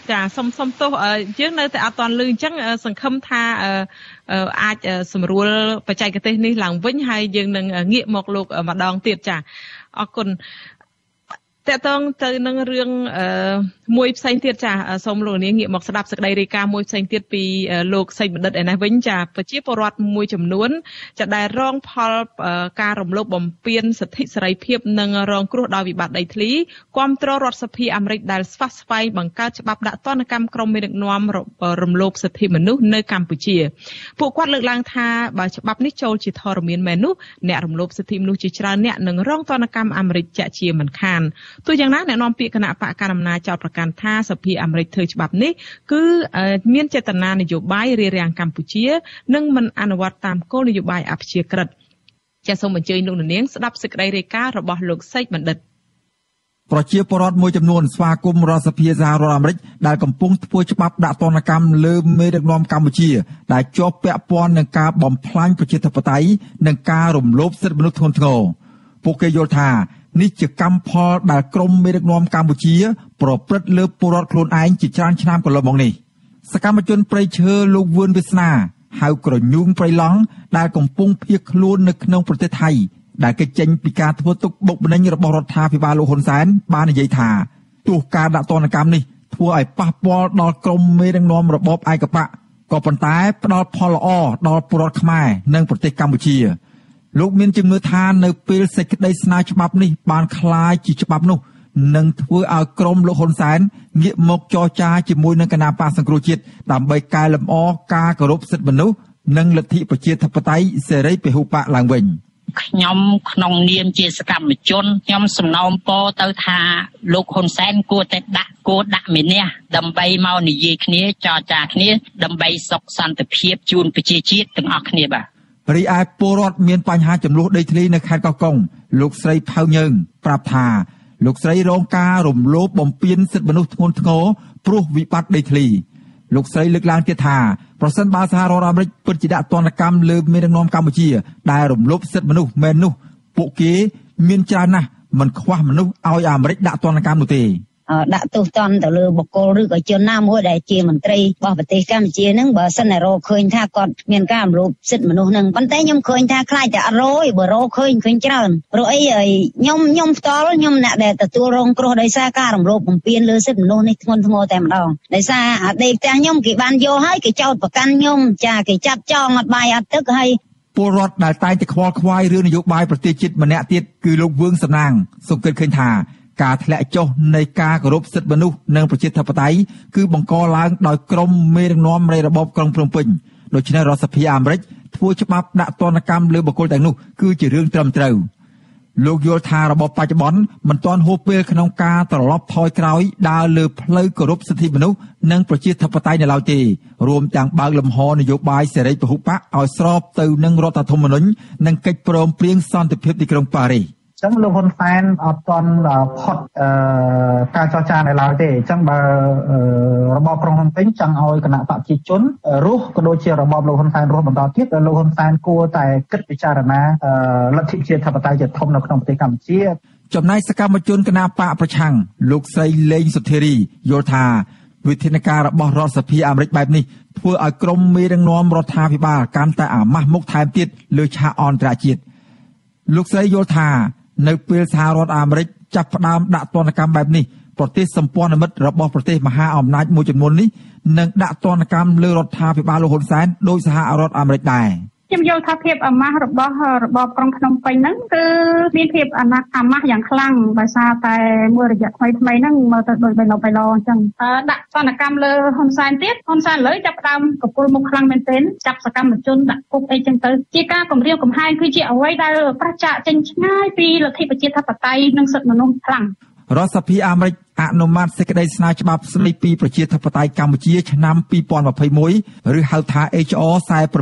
ចាសុំទោសយើងនៅតែអត់ទាន់ឮអញ្ចឹងសង្ឃឹមថាអាចសម្រួលបច្ចេកទេសនេះឡើងវិញហើយយើងនឹងងាកមកលោកម្ដងទៀតចាអរគុណតើតើទៅនឹងរឿងមួយផ្សេងទៀតចាសូមលោកនាងងាកមកស្ដាប់សេចក្តីរាយការណ៍មួយផ្សេងទៀតពីលោកសេចបណ្ឌិតឯនេះវិញចាប្រជាពលរដ្ឋមួយចំនួនចាដែលរងផលការរំលោភបំពានសិទ្ធិសេរីភាពនិងរងគ្រោះដោយវិបត្តិដីធ្លីគាំទ្ររដ្ឋសភាអាមេរិកដែលស្វះស្វែងបង្កើតច្បាប់ដាក់ទណ្ឌកម្មក្រុមមេដឹកនាំរំលោភសិទ្ធិមនុស្សនៅកម្ពុជាពួកគាត់លើកឡើងថាបើច្បាប់នេះចូលជាធរមានមែននោះអ្នករំលោភសិទ្ធិមនុស្សជាច្រើនអ្នកនឹងរងទណ្ឌកម្មអាមេរិកជាក់ជាមិនខានទោះយ៉ាងណាអ្នកនាំពាក្យគណៈបកកណ្ដាលអំណាចចោទប្រកាន់ថាសភាអាមេរិកធ្វើច្បាប់នេះគឺមានចេតនានយោបាយរារាំងកម្ពុជានិងមិនអនុវត្តតាមគោលនយោបាយអព្យាក្រឹតចាសសូមអញ្ជើញលោកនាងស្ដាប់សេចក្តីរាយការណ៍របស់លោកសេចបណ្ឌិតប្រជាពលរដ្ឋមួយចំនួនស្វាគមន៍រដ្ឋសភាសហរដ្ឋអាមេរិកដែលកំពុងធ្វើច្បាប់ដាក់ទណ្ឌកម្មលើមេដឹកនាំកម្ពុជាដែលជាប់ពាក់ព័ន្ធនឹងការបំផ្លាញប្រជាធិបតេយ្យនិងការរំលោភសិទ្ធិមនុស្សធ្ងន់ធ្ងរពួកគេយល់ថានេះជាកម្មផលដែលក្រុមមេដឹកនាំកម្ពុជាប្រព្រឹត្តលើពលរដ្ឋខ្លួនឯងជាច្រើនឆ្នាំកន្លងមកនេះសកម្មជនព្រៃឈើលោកវឿនវាសនាហៅក្រញូងព្រៃឡង់ដែលកំពុងភៀសខ្លួននៅក្នុងប្រទេសថៃដែលគេចេញពីការធ្វើទុកបុកម្នេញរបស់រដ្ឋាភិបាលលោកហ៊ុនសែនបាននិយាយថាទោះការដាក់ទណ្ឌកម្មនេះធ្វើឲ្យប៉ះពាល់ដល់ក្រុមមេដឹកនាំរបបឯកបកក៏ប៉ុន្តែផ្ដល់ផលល្អដល់ពលរដ្ឋខ្មែរនិងប្រទេសកម្ពុជាលោកមានជំនឿថានៅពេលសេចក្តីស្នើច្បាប់នេះបានคล้ายជាច្បាប់នោះនឹងធ្វើឲ្យក្រុមលោកហ៊ុនសែនងាកមកចរចាជាមួយនឹងគណៈបកសង្គ្រោះជាតិដើម្បីកែលម្អការគោរពសិទ្ធិមនុស្សនិងលទ្ធិប្រជាធិបតេយ្យសេរីពហុបកឡើងវិញខ្ញុំក្នុងនាមជាសកម្មជនខ្ញុំសំណូមពរទៅថាលោកហ៊ុនសែនគួរតែដាក់មេនះដើម្បីមកនិយាយគ្នាចរចាគ្នាដើម្បីសុខសន្តិភាពជូនប្រជាជាតិទាំងអស់គ្នាបាទរីឯពលរដ្ឋមានបញ្ហាចំនួនដីធ្លីនៅខេត្តកោះកុងលោកស្រីផៅញើងប្រាប់ថាលោកស្រីរងការរំលោភបំពានសិទ្ធិមនុស្សធ្ងន់ធ្ងរព្រោះវិបត្តិដីធ្លីលោកស្រីលើកឡើងទៀតថាប្រសិនបើសហរដ្ឋអាមេរិកពិតជាដាក់ទណ្ឌកម្មលើមេដឹកនាំកម្ពុជាដែលរំលោភសិទ្ធិមនុស្សមែននោះពួកគេមានច្រើនណាស់មិនខ្វះមនុស្សឲ្យអាមេរិកដាក់ទណ្ឌកម្មនោះទេដាក់ទោសទណ្ឌទៅលើបុគ្គលឬក៏ជនណាមួយដែលជាមន្ត្រីរបស់ប្រទេសកម្ពុជានឹងបើសិនតែរកឃើញថាគាត់មានការរំលោភសិទ្ធិមនុស្សនឹងប៉ុន្តែខ្ញុំឃើញថាខ្លាចតែអត់រយបើរកឃើញច្រើនព្រោះអីខ្ញុំផ្ទាល់ខ្ញុំអ្នកដែលទទួលរងគ្រោះដោយសារការរំលោភបំពានលើសិទ្ធិមនុស្សនេះធ្ងន់ធ្ងរតែម្ដងដោយសារអាដេកផ្ទះខ្ញុំគេបានយកហើយគេចោទប្រកាន់ខ្ញុំចាគេចាប់ចងអត់បាយអត់ទឹកហើយពលរដ្ឋដែលតែងតែខ្វល់ខ្វាយរឿងនយោបាយប្រទេសជាតិម្នាក់ទៀតគឺលោកវឿងសំណាងសង្កេតឃើញថាការធ្លាក់ចុះនៃការគោរពសិទ្ធិមនុស្សនិងប្រជាធិបតេយ្យគឺបង្កឡើងដោយក្រុមមេដឹកនាំនៃរបបក្រុងភ្នំពេញដូច្នេះរដ្ឋសភាអាមេរិកធ្វើច្បាប់ដាក់ទណ្ឌកម្មលើបុគ្គលទាំងនោះគឺជារឿងត្រឹមត្រូវលោកយល់ថារបបបច្ចុប្បន្នមិនទាន់ហួសពេលក្នុងការត្រឡប់ថយក្រោយដើរលើផ្លូវគោរពសិទ្ធិមនុស្សនិងប្រជាធិបតេយ្យនៅឡើយទេរួមទាំងបើកលំហនយោបាយសេរីពហុបកឲ្យស្របទៅនឹងរដ្ឋធម្មនុញ្ញនិងកិច្ចព្រមព្រៀងសន្តិភាពទីក្រុងប៉ារីសចឹងលោកហ៊ុនសែនអត់ទាន់ផុតការចរចានៅឡើយទេអញ្ចឹងបើរបបក្រុងភ្នំពេញចង់ឲ្យគណៈបព្វជិជនរស់ក៏ដូចជារបបលោកហ៊ុនសែនរស់បន្តទៀតលោកហ៊ុនសែនគួរតែគិតពិចារណាលទ្ធិប្រជាធិបតេយ្យជាធំនៅក្នុងប្រទេសកម្ពុជាចំណែកសកម្មជនគណៈបកប្រឆាំងលោកស្រីលេងសុធារីយល់ថាវិធានការរបស់រដ្ឋសភាអាមេរិកបែបនេះធ្វើឲ្យក្រុមមេដឹកនាំរដ្ឋាភិបាលកាន់តែអាម៉ាស់មុខថែមទៀតលើឆាកអន្តរជាតិលោកស្រីយល់ថានៅពេលសហរដ្ឋអាមេរិកចាប់ផ្ដើមដាក់ទណ្ឌកម្មបែបនេះប្រទេសសម្ព័ន្ធមិត្តរបស់ប្រទេសមហាអំណាចមួយចំនួននេះនឹងដាក់ទណ្ឌកម្មលើរដ្ឋាភិបាលលោកហ៊ុនសែនដោយសហរដ្ឋអាមេរិកដែរខ្ញុំយល់ថាភាពអាម៉ាស់របស់របបក្រុងភ្នំពេញហ្នឹងគឺមានភាពអាម៉ាស់យ៉ាងខ្លាំងដោយសារតែមួយរយៈថ្មីហ្នឹងមើលទៅដូចបៃឡអញ្ចឹងដាក់ទណ្ឌកម្មលើហ៊ុនសែនទៀតហ៊ុនសែនលើចាប់ផ្ដើមកពុលមុខខ្លាំងមែនទែនចាប់សកម្មជនដាក់គុកអីចឹងទៅជាការគម្រាមកំហែងគឺជាអ្វីដែលប្រឆាចេញឆ្ងាយពីលទ្ធិប្រជាធិបតេយ្យនិងសិទ្ធិមនុស្សខ្លាំងរដ្ឋសភាអាមេរិកអនុម័តសេចក្តីស្នើច្បាប់ស្តីពីប្រជាធិបតេយ្យកម្ពុជាឆ្នាំ2021ឬហៅថា HR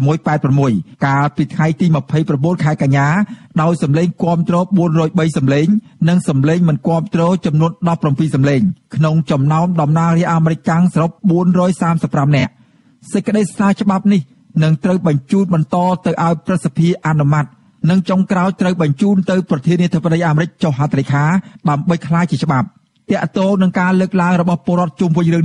4686កាលពីថ្ងៃទី29ខែកញ្ញាដោយសម្លេងគាំទ្រ403សម្លេងនិងសម្លេងមិនគាំទ្រចំនួន17សម្លេងក្នុងចំណោមតំណាងរាស្ត្រអាមេរិកកាំងសរុប435នាក់សេចក្តីស្នើច្បាប់នេះនឹងត្រូវបញ្ជូនបន្តទៅឲ្យប្រសិទ្ធិអនុម័តនិងចុងក្រោយត្រូវបញ្ជូនទៅប្រធានាធិបតីអាមេរិកចុះហត្ថលេខាដើម្បីក្លាយជាច្បាប់ទាក់ទងនឹងការលើកឡើងរបស់ពលរដ្ឋជុំវិញរឿងនេះ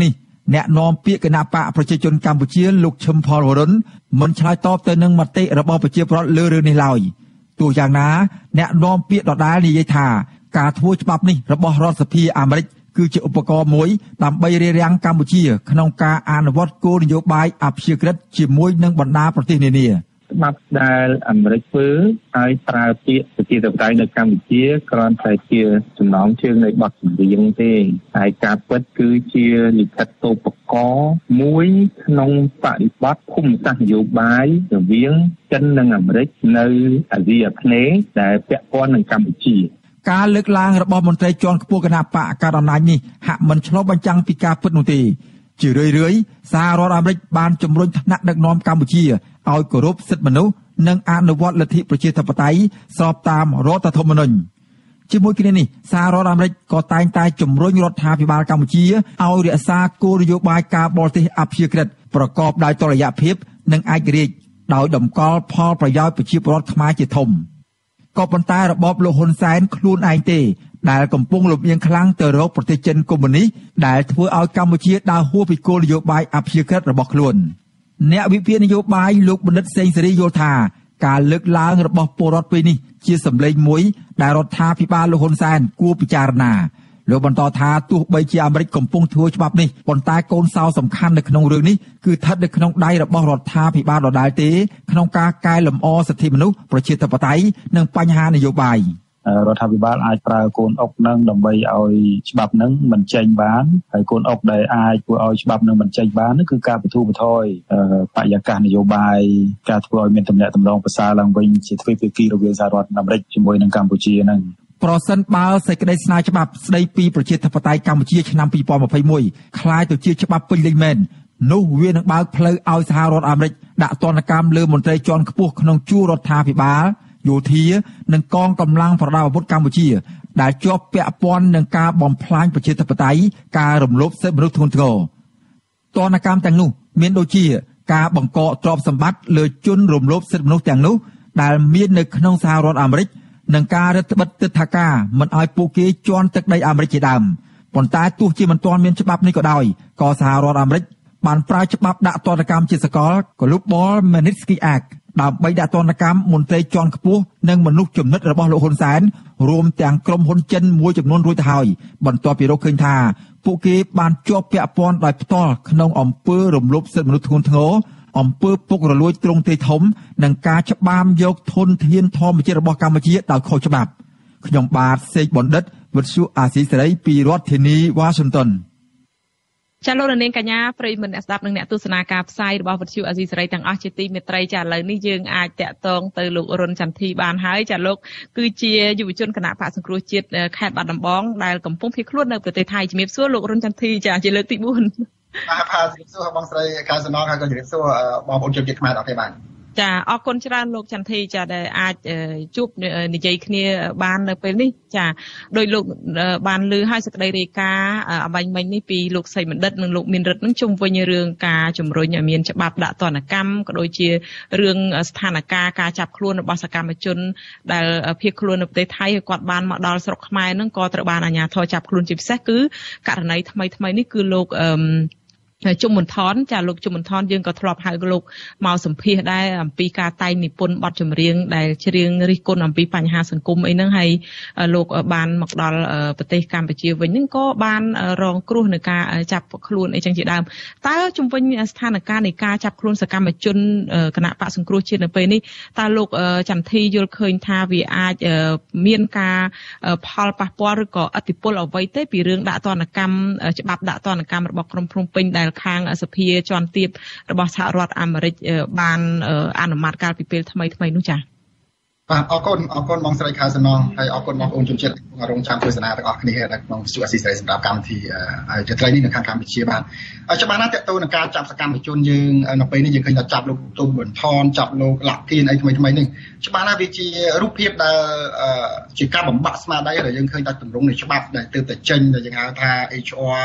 អ្នកនាំពាក្យគណៈបកប្រជាជនកម្ពុជាលោកឈឹមផលវរុនមិនឆ្លើយតបទៅនឹងមតិរបស់ប្រជាពលរដ្ឋលើរឿងនេះឡើយទោះយ៉ាងណាអ្នកនាំពាក្យដដែលនិយាយថាការធ្វើច្បាប់នេះរបស់រដ្ឋសភាអាមេរិកគឺជាឧបករណ៍មួយដើម្បីរារាំងកម្ពុជាក្នុងការអនុវត្តគោលនយោបាយអព្យាក្រឹតជាមួយនឹងបណ្ដាប្រទេសនានាច្បាប់ដែលអាមេរិកធ្វើឲ្យប្រើពាក្យប្រជាធិបតេយ្យនៅកម្ពុជាគ្រាន់តែជាចំណងជើងនៃបទចម្រៀងទេហើយការពិតគឺជាលិខិតតូបករណ៍មួយក្នុងបរិបទភូមិសាស្ត្រនយោបាយរវាងចិននិងអាមេរិកនៅអាស៊ីអាគ្នេយ៍ដែលពាក់ព័ន្ធនឹងកម្ពុជាការលើកឡើងរបស់មន្ត្រីជាន់ខ្ពស់គណៈបកកណ្ដាលអំណាចនេះហាក់មិនឆ្លុះបញ្ចាំងពីការពិតនោះទេជារឿយៗសហរដ្ឋអាមេរិកបានជំរុញថ្នាក់ដឹកនាំកម្ពុជាឲ្យគោរពសិទ្ធិមនុស្សនិងអនុវត្តលទ្ធិប្រជាធិបតេយ្យស្របតាមរដ្ឋធម្មនុញ្ញជាមួយគ្នានេះសហរដ្ឋអាមេរិកក៏តែងតែជំរុញរដ្ឋាភិបាលកម្ពុជាឲ្យរក្សាគោលនយោបាយការបរទេសអព្យាក្រឹតប្រកបដោយតុល្យភាពនិងឯករាជ្យដោយតម្កល់ផលប្រយោជន៍ប្រជាពលរដ្ឋខ្មែរជាធំក៏ប៉ុន្តែរបបលោកហ៊ុនសែនខ្លួនឯងទេដែលកំពុងលំអៀងខ្លាំងទៅរកប្រទេសចិនកុម្មុយនីសដែលធ្វើឲ្យកម្ពុជាដើរហួសពីគោលនយោបាយអព្យាក្រឹតរបស់ខ្លួនអ្នកវិភាគនយោបាយលោកបណ្ឌិតសេងសេរីយល់ថាការលើកឡើងរបស់ពលរដ្ឋពេលនេះជាសម្លេងមួយដែលរដ្ឋាភិបាលលោកហ៊ុនសែនគួរពិចារណាលោកបន្តថាទោះបីជាអាមេរិកកំពុងធ្វើច្បាប់នេះប៉ុន្តែកូនសោសំខាន់នៅក្នុងរឿងនេះគឺស្ថិតនៅក្នុងដៃរបស់រដ្ឋាភិបាលដដែលទេក្នុងការកែលម្អសិទ្ធិមនុស្សប្រជាធិបតេយ្យនិងបញ្ហានយោបាយរដ្ឋាភិបាលអាចប្រើកូនអុកនឹងដើម្បីឲ្យច្បាប់នឹងមិនចេញបានហើយកូនអុកដែលអាចធ្វើឲ្យច្បាប់នឹងមិនចេញបានគឺការបទូបថយបរិយាកាសនយោបាយការធ្វើឲ្យមានទំនាក់ទំនងប្រសើរឡើងវិញជាទ្វេភាគីរវាងសហរដ្ឋអាមេរិកជាមួយនឹងកម្ពុជានឹងប្រសិនបើសេចក្តីស្នើច្បាប់ស្តីពីប្រជាធិបតេយ្យកម្ពុជាឆ្នាំ2021คล้ายទៅជាច្បាប់ពេញលេញមែននោះវានឹងបើកផ្លូវឲ្យសហរដ្ឋអាមេរិកដាក់ទណ្ឌកម្មលើមន្ត្រីជាន់ខ្ពស់ក្នុងជួររដ្ឋាភិបាលយោធានិងកងកម្លាំងប្រដាប់អាវុធកម្ពុជាដែលជាប់ពាក់ព័ន្ធនឹងការបំផ្លាញប្រជាធិបតេយ្យការរំលោភសិទ្ធិមនុស្សធ្ងន់ធ្ងរទណ្ឌកម្មទាំងនោះមានដូចជាការបង្កកទ្រព្យសម្បត្តិលើជនរំលោភសិទ្ធិមនុស្សទាំងនោះដែលមាននៅក្នុងសហរដ្ឋអាមេរិកនិងការរឹតបន្តឹងទិដ្ឋាការមិនឲ្យពួកគេជន់ទឹកដីអាមេរិកជាដើមប៉ុន្តែទោះជាមិនទាន់មានច្បាប់នេះក៏ដោយក៏សហរដ្ឋអាមេរិកបានប្រើច្បាប់ដាក់ទណ្ឌកម្មជាសកល Global Magnitsky Act ដើម្បីដាក់ទណ្ឌកម្មមន្ត្រីជាន់ខ្ពស់និងមនុស្សចំណិតរបស់លោកហ៊ុនសែនរួមទាំងក្រុមហ៊ុនចិនមួយចំនួនរួចទៅហើយបន្ទាប់ពីរកឃើញថាពួកគេបានជាប់ពាក់ព័ន្ធដោយផ្ទាល់ក្នុងអំពើរំលោភសិទ្ធិមនុស្សធ្ងន់ធ្ងរអំពើពុករលួយទ្រង់ទ្រាយធំនិងការច្បាមយកធនធានធម្មជាតិរបស់កម្ពុជាដោយខុសច្បាប់ខ្ញុំបាទសេកបណ្ឌិតវិទ្យុអាស៊ីសេរីពីរដ្ឋធានីវ៉ាស៊ីនតោនចាលោកនាងកញ្ញាប្រិយមិត្តអ្នកស្ដាប់និងអ្នកទស្សនាការផ្សាយរបស់វិទ្យុអាស៊ីសេរីទាំងអស់ជាទីមេត្រីចាឥឡូវនេះយើងអាចតាក់ទងទៅលោករុនចន្ទធីបានហើយចាលោកគឺជាយុវជនគណៈបកសង្គ្រោះជាតិខេត្តបាត់ដំបងដែលកំពុងភៀសខ្លួននៅប្រទេសថៃជំរាបសួរលោករុនចន្ទធីចាជាលើកទី4 បាទជំរាបសួរបងស្រីកៅសំណងហើយក៏ជំរាបសួរបងប្អូនជនជាតិខ្មែរទាំងអស់គ្នាបាទចាអរគុណច្រើនលោកចន្ទធីចាដែលអាចជួបនិយាយគ្នាបាននៅពេលនេះចាដោយលោកបានលើឲ្យសេចក្តីរាយការណ៍អបាញ់មិញនេះពីលោកសីបណ្ឌិតនិងលោកមានរិទ្ធនឹងជុំវិញរឿងការជំរុញឲ្យមានច្បាប់ដាក់ទណ្ឌកម្មក៏ដូចជារឿងស្ថានភាពការចាប់ខ្លួនរបស់សកម្មជនដែលភៀសខ្លួននៅប្រទេសថៃហើយគាត់បានមកដល់ស្រុកខ្មែរនឹងក៏ត្រូវបានអាជ្ញាធរចាប់ខ្លួនជាពិសេសគឺករណីថ្មីនេះគឺលោកជុំមន្ថនចាលោកជុំមន្ថនយើងក៏ធ្លាប់ហៅលោកមកសម្ភាសដែរអំពីការតែងនិពន្ធបទចម្រៀងដែលច្រៀងរិះគន់អំពីបញ្ហាសង្គមអីហ្នឹងហើយលោកបានមកដល់ប្រទេសកម្ពុជាវិញហ្នឹងក៏បានរងគ្រោះនឹងការចាប់ខ្លួនអីចឹងជាដើមតើជំវិញស្ថានភាពនៃការចាប់ខ្លួនសកម្មជនគណៈបកសង្គ្រោះជាតិនៅពេលនេះតើលោកចន្ទធីយល់ឃើញថាវាអាចមានការផលប៉ះពាល់ឬក៏ឥទ្ធិពលអ្វីទេពីរឿងដាក់ទណ្ឌកម្មច្បាប់ដាក់ទណ្ឌកម្មរបស់ក្រុងភ្នំពេញដែលខាងសភាជាន់ទាបរបស់សហរដ្ឋអាមេរិកបានអនុម័តកាលពីពេលថ្មីនោះចា៎បាទអរគុណបងស្រីខៅសំណងហើយអរគុណបងប្អូនជនជាតិរងចាំទស្សនាទាំងអស់គ្នានៅក្នុងវិទ្យុអាស៊ីសេរីសម្រាប់កម្មវិធីជាត្រីនេះនៅខាងកម្ពុជាបាទច្បាស់ណាស់តើតើនឹងការចាប់សកម្មជនយើងនៅពេលនេះយើងឃើញថាចាប់លោកទុំបន្ថនចាប់លោកលាក់គៀនអីថ្មីនេះច្បាស់ណាស់វាជារូបភាពដែលជាការបំបាក់ស្មារតីដែលយើងឃើញថាទម្រង់នៃច្បាប់ដែលទើបតែចេញដែលយើងហៅថា HR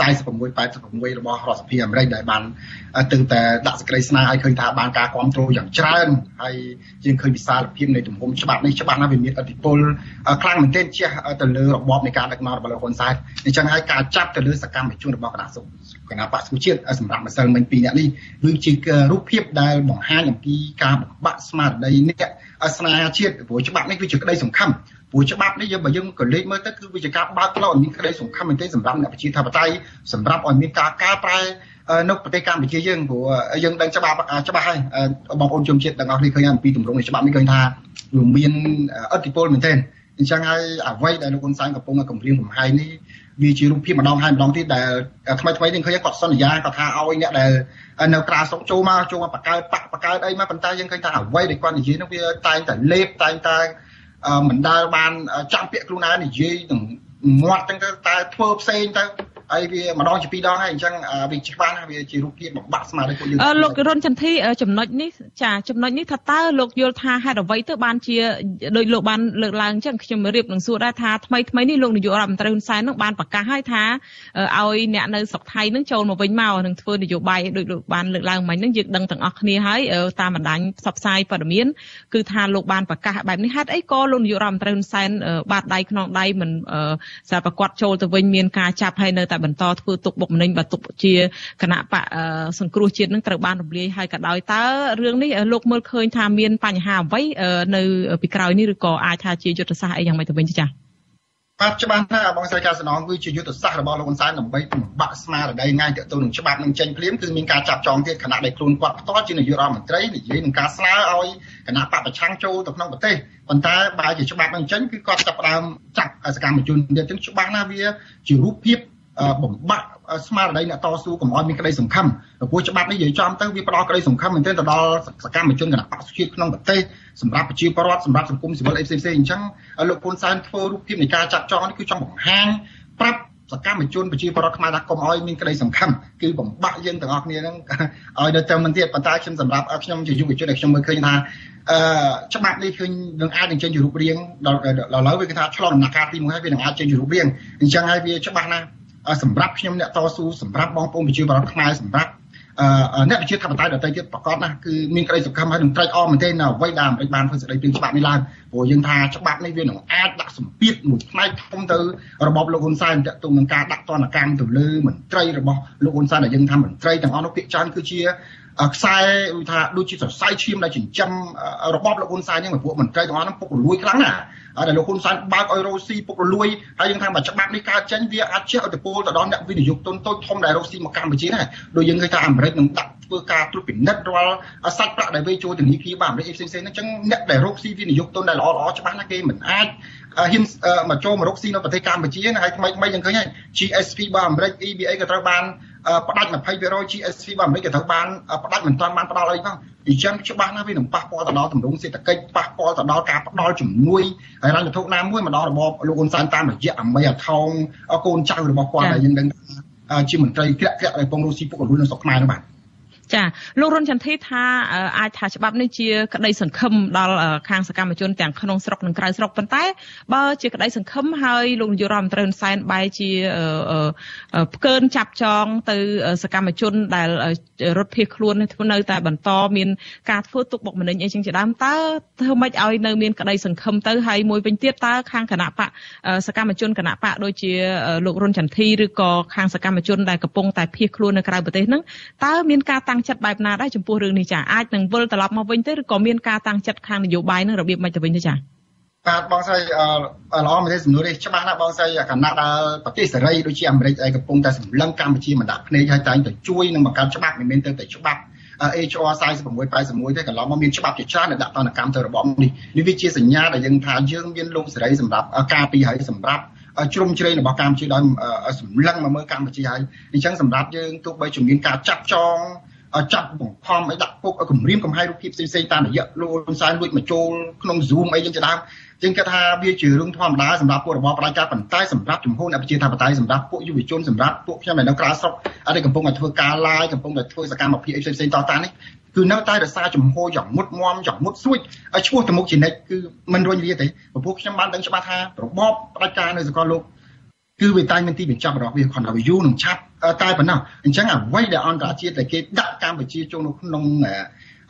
4686របស់រដ្ឋសភាអាមេរិកដែលបានទើបតែដាក់សេចក្តីស្នើឲ្យឃើញថាបានការគ្រប់គ្រងយ៉ាងច្រើនហើយយើងឃើញវិសាលភាពនៃជំនុំច្បាប់នេះច្បាស់ណាស់វាមានឥទ្ធិពលខ្លាំងមែនទែនជះទៅលើរបបនៃការដឹកនាំរបស់លោកហ៊ុនសែនអញ្ចឹងហើយការចាប់ទៅលើសកម្មជនរបស់គណៈបក្សប្រជាជាតិសម្រាប់ម្សិលមិញ2នាក់នេះគឺជារូបភាពដែលបង្ហាញអំពីការបំបាក់ស្មារតីអ្នកស្នេហាជាតិព្រោះច្បាប់នេះគឺជាក្តីសង្ឃឹមព្រោះច្បាប់នេះបើយើងក៏លេខមើលទៅគឺវាជាការបើកផ្លូវឲ្យមានក្តីសង្ឃឹមមែនទេសម្រាប់អ្នកប្រជាធិបតេយ្យសម្រាប់ឲ្យមានការកែប្រែនៅប្រទេសកម្ពុជាយើងព្រោះយើងដឹងច្បាស់ហើយបងប្អូនជនជាតិទាំងអស់គ្នាឃើញអំពីទម្រង់នៃច្បាប់នេះឃើញថាវាមានឥទ្ធិពលមែនទេអញ្ចឹងហើយអ្វីដែលលោកហ៊ុនសែនកំពុងគម្រាមកំហែងនេះវាជារូបភាពម្ដងហើយម្ដងទៀតដែលថ្មីនេះឃើញគាត់សន្យាគាត់ថាឲ្យអ្នកដែលនៅក្រៅស្រុកចូលមកបង្កើតអីមកប៉ុន្តែយើងឃើញថាអ្វីដែលគាត់និយាយនោះវាតែងតែលេបតែងតែមិនដែលបានចាំពាក្យខ្លួនឯងនិយាយទាំងមាត់ទាំងតែធ្វើផ្សេងទៅហើយវាម្ដងជាពីរដងហើយអញ្ចឹងវាច្បាស់ណាស់វាជារូបភាពបំបាក់ស្មារតីពួកយើងលោករុនចន្ទធីចំណុចនេះថាតើលោកយល់ថាហេតុអ្វីទៅបានជាដោយលោកបានលើកឡើងអញ្ចឹងខ្ញុំរៀបនឹងសួរដែរថាថ្មីនេះលោកនាយករដ្ឋមន្ត្រីហ៊ុនសែននឹងបានប្រកាសឲ្យថាឲ្យអ្នកនៅស្រុកថៃនឹងចូលមកវិញមកនឹងធ្វើនយោបាយដោយលោកបានលើកឡើងមិញនឹងយើងដឹងទាំងអស់គ្នាហើយតាមបណ្ដាញផ្សព្វផ្សាយព័ត៌មានគឺថាលោកបានប្រកាសបែបនេះហេតុអីក៏លោកនាយករដ្ឋមន្ត្រីហ៊ុនសែនបាត់ដៃខ្នងដៃមិនសារប្រកាសចូលទៅវិញមានការចាប់ហើយនៅតែបន្តធ្វើទុកបុកម្នេញបើទុកជាគណៈបកសង្គ្រោះជាតិនឹងត្រូវបានរំលាយហើយក៏ដោយតើរឿងនេះលោកមើលឃើញថាមានបញ្ហាអ្វីនៅពីក្រោយនេះឬក៏អាចថាជាយុទ្ធសាស្ត្រអីយ៉ាងម៉េចទៅវិញចា៎បាទច្បាស់ណាស់បងស្រីការសំណងគឺជាយុទ្ធសាស្ត្ររបស់លោកហ៊ុនសែនដើម្បីបំបាក់ស្មារតីថ្ងៃទាក់ទងនឹងច្បាប់នឹងចេញភ្លាមគឺមានការចាប់ចងទៀតខណៈដែលខ្លួនគាត់ផ្ទាល់ជានាយករដ្ឋមន្ត្រីនិយាយនឹងការស្នើឲ្យគណៈបកប្រឆាំងចូលទៅក្នុងប្រទេសប៉ុន្តែបើជាច្បាប់នឹងចេញគឺគាត់ចាប់ផ្ដើមចាប់សកម្មជនទៀតចឹងច្បាស់ណាស់វាជារូបភាពបំបាក់ស្មារតីអ្នកតស៊ូកុំឲ្យមានក្តីសង្ឃឹមព្រោះច្បាប់នេះនិយាយចំទៅវាផ្ដល់ក្តីសង្ឃឹមមែនទែនទៅដល់សកម្មជនគណៈបក្សជាតិក្នុងប្រទេសសម្រាប់ប្រជាពលរដ្ឋសម្រាប់សង្គមស៊ីវិលអីផ្សេងអញ្ចឹងលោកហ៊ុនសែនធ្វើរូបភាពនៃការចាប់ចងនេះគឺចង់បង្ហាញប្រាប់សកម្មជនប្រជាពលរដ្ឋខ្មែរថាកុំឲ្យមានក្តីសង្ឃឹមគឺបំបាក់យើងទាំងអស់គ្នាហ្នឹងឲ្យនៅតែមិនទៀតប៉ុន្តែខ្ញុំសម្រាប់ខ្ញុំជាយុវជនដែលខ្ញុំមើលឃើញថាច្បាប់នេះឃើញនឹងអាចនឹងចេញជារូបរាងដល់ឥឡូវវាគេថាឆ្លងដំណាក់កាលទី1ហើយវានឹងអាចចេញជារូបរាងអញ្ចឹងហើយវាច្បាស់ណាស់សម្រាប់ខ្ញុំអ្នកតស៊ូសម្រាប់បងប្អូនប្រជាពលរដ្ឋខ្មែរសម្រាប់អ្នកប្រជាធិបតេយ្យដទៃទៀតប្រកបណាស់គឺមានក្តីសង្ឃឹមហើយនឹងត្រេកអរមែនទេនៅអ្វីដែលអាមេរិកបានធ្វើសេចក្តីព្រាងច្បាប់នេះឡើងព្រោះយើងថាច្បាប់នេះវានឹងអាចដាក់សម្ពាធមួយផ្នែកធំទៅរបបលោកហ៊ុនសែនទាក់ទងនឹងការដាក់ទណ្ឌកម្មទៅលើមន្ត្រីរបស់លោកហ៊ុនសែនដែលយើងថាមន្ត្រីទាំងអស់នោះភាគច្រើនគឺជាខ្សែថាដូចជាសរសៃឈាមដែលចិញ្ចឹមរបបលោកហ៊ុនសែនហ្នឹងពួកមន្ត្រីទាំងអស់ហ្នឹងពុករលួយខ្លាំងណាស់ដែលលោកហ៊ុនសែនបើកឲ្យរ៉ូស៊ីពុករលួយហើយយើងថាបើច្បាប់នេះកើតចេញវាអាចជះឥទ្ធិពលទៅដល់អ្នកវិនិយោគទុនតូចធំដែលរ៉ូស៊ីមកកម្ពុជាដែរដូចយើងឃើញថាអាមេរិកនឹងដាក់ធ្វើការត្រួតពិនិត្យរាល់សាច់ប្រាក់ដែលវាចូលធនាគាររបស់អាមេរិកផ្សេងៗហ្នឹងអញ្ចឹងអ្នកដែលរ៉ូស៊ីវិនិយោគទុនដែលល្អច្បាស់ណាស់គេមិនអាចហ៊ានមកចូលមករកស៊ីនៅប្រទេសកម្ពុជាហើយថ្មីយើងឃើញហើយ GSP របស់អាមេរិក EBA ក៏ត្រូវបានផ្ដាច់ 20% GSP របស់អាមេរិកក៏ត្រូវបានផ្ដាច់មិនទាន់បានផ្ដល់អីផងអញ្ចឹងច្បាស់ណាស់វានឹងប៉ះពាល់ទៅដល់ទម្រង់សេដ្ឋកិច្ចប៉ះពាល់ទៅដល់ការផ្ដល់ជំនួយហើយរ៉ាញ់វត្ថុណាមួយមកដល់របបលោកហ៊ុនសែនតាមរយៈអាមេអាថោងកូនចៅរបស់គាត់ដែលយើងដឹងជាមន្ត្រីក្រាក់ដែលពងរស់ស៊ីពុករលួយនៅស្រុកខ្មែរនោះបាទចាលោករុនចន្ទធីថាអាចថាច្បាប់នេះជាក្តីសង្ឃឹមដល់ខាងសកម្មជនទាំងក្នុងស្រុកនិងក្រៅស្រុកប៉ុន្តែបើជាក្តីសង្ឃឹមហើយលោកនាយករដ្ឋមន្ត្រីហ៊ុនសែនបែរជាផ្កើនចាប់ចងទៅសកម្មជនដែលរត់ភៀសខ្លួននៅតែបន្តមានការធ្វើទុកបុកម្នេញអីចឹងជាដើមតើធ្វើម៉េចឲ្យនៅមានក្តីសង្ឃឹមទៅហើយមួយវិញទៀតតើខាងគណៈបកសកម្មជនគណៈបកដូចជាលោករុនចន្ទធីឬក៏ខាងសកម្មជនដែលកំពុងតែភៀសខ្លួននៅក្រៅប្រទេសហ្នឹងតើមានការតាំងចិត្តបែបណាដែរចំពោះរឿងនេះចាអាចនឹងវិលត្រឡប់មកវិញទេឬក៏មានការតាំងចិត្តខាងនយោបាយនឹងរបៀបម៉េចទៅវិញទេចាបាទបងស្រីល្អមែនទេសំណួរនេះច្បាស់ណាស់បងស្រីគណៈដែលប្រទេសសេរីដូចជាអាមេរិកឯកំពុងតែសម្លឹងកម្ពុជាមិនដាក់ភ្នែកហើយតែងតែជួយនឹងបង្កើតច្បាប់មិនមែនទៅតែច្បាប់ HR 4681ទេកន្លងមកមានច្បាប់ជាច្រើនដែលដាក់ទណ្ឌកម្មទៅរបបនេះវាជាសញ្ញាដែលយើងថាយើងមានលោកសេរីសម្រាប់ការពីហើយសម្រាប់ជ្រុំជ្រែងរបស់កម្ពុជាដោយសម្លឹងមកមើលកម្ពុជាហើយអញ្ចឹងសម្រាប់យើងទោះបីជាមានការចាប់ចងចាប់បង្ខំឲ្យដាក់គុកគម្រាមកំហែងរូបភាពផ្សេងៗតាមរយៈលោកហ៊ុនសែនលួចមកចូលក្នុង Zoom អីយ៉ាងជាដើមជាងគាត់ថាវាជារឿងធម្មតាសម្រាប់ពួករបបផ្ដាច់ការប៉ុន្តែសម្រាប់ជំហរអ្នកប្រជាធិបតេយ្យសម្រាប់ពួកយុវជនសម្រាប់ពួកខ្ញុំដែលនៅក្រៅស្រុកដែលកំពុងតែធ្វើការ live កំពុងតែធ្វើសកម្មភាពអីផ្សេងៗតតានេះគឺនៅតែរសារជំហរយ៉ាងមុតមមយ៉ាងមុតស្រួចឲ្យឈ្មោះទៅមុខជានិច្ចគឺមិនរុញរាទេព្រោះខ្ញុំបានដឹងច្បាស់ថារបបផ្ដាច់ការនៅសកលលោកគឺវាតែមានទីបញ្ចប់របស់វាខនដល់យូរនឹងឆាប់តែប៉ុណ្ណោះអញ្ចឹងអ្វីដែលអន្តរជាតិដែលគេដាក់កម្ពុជាចូលនៅក្នុង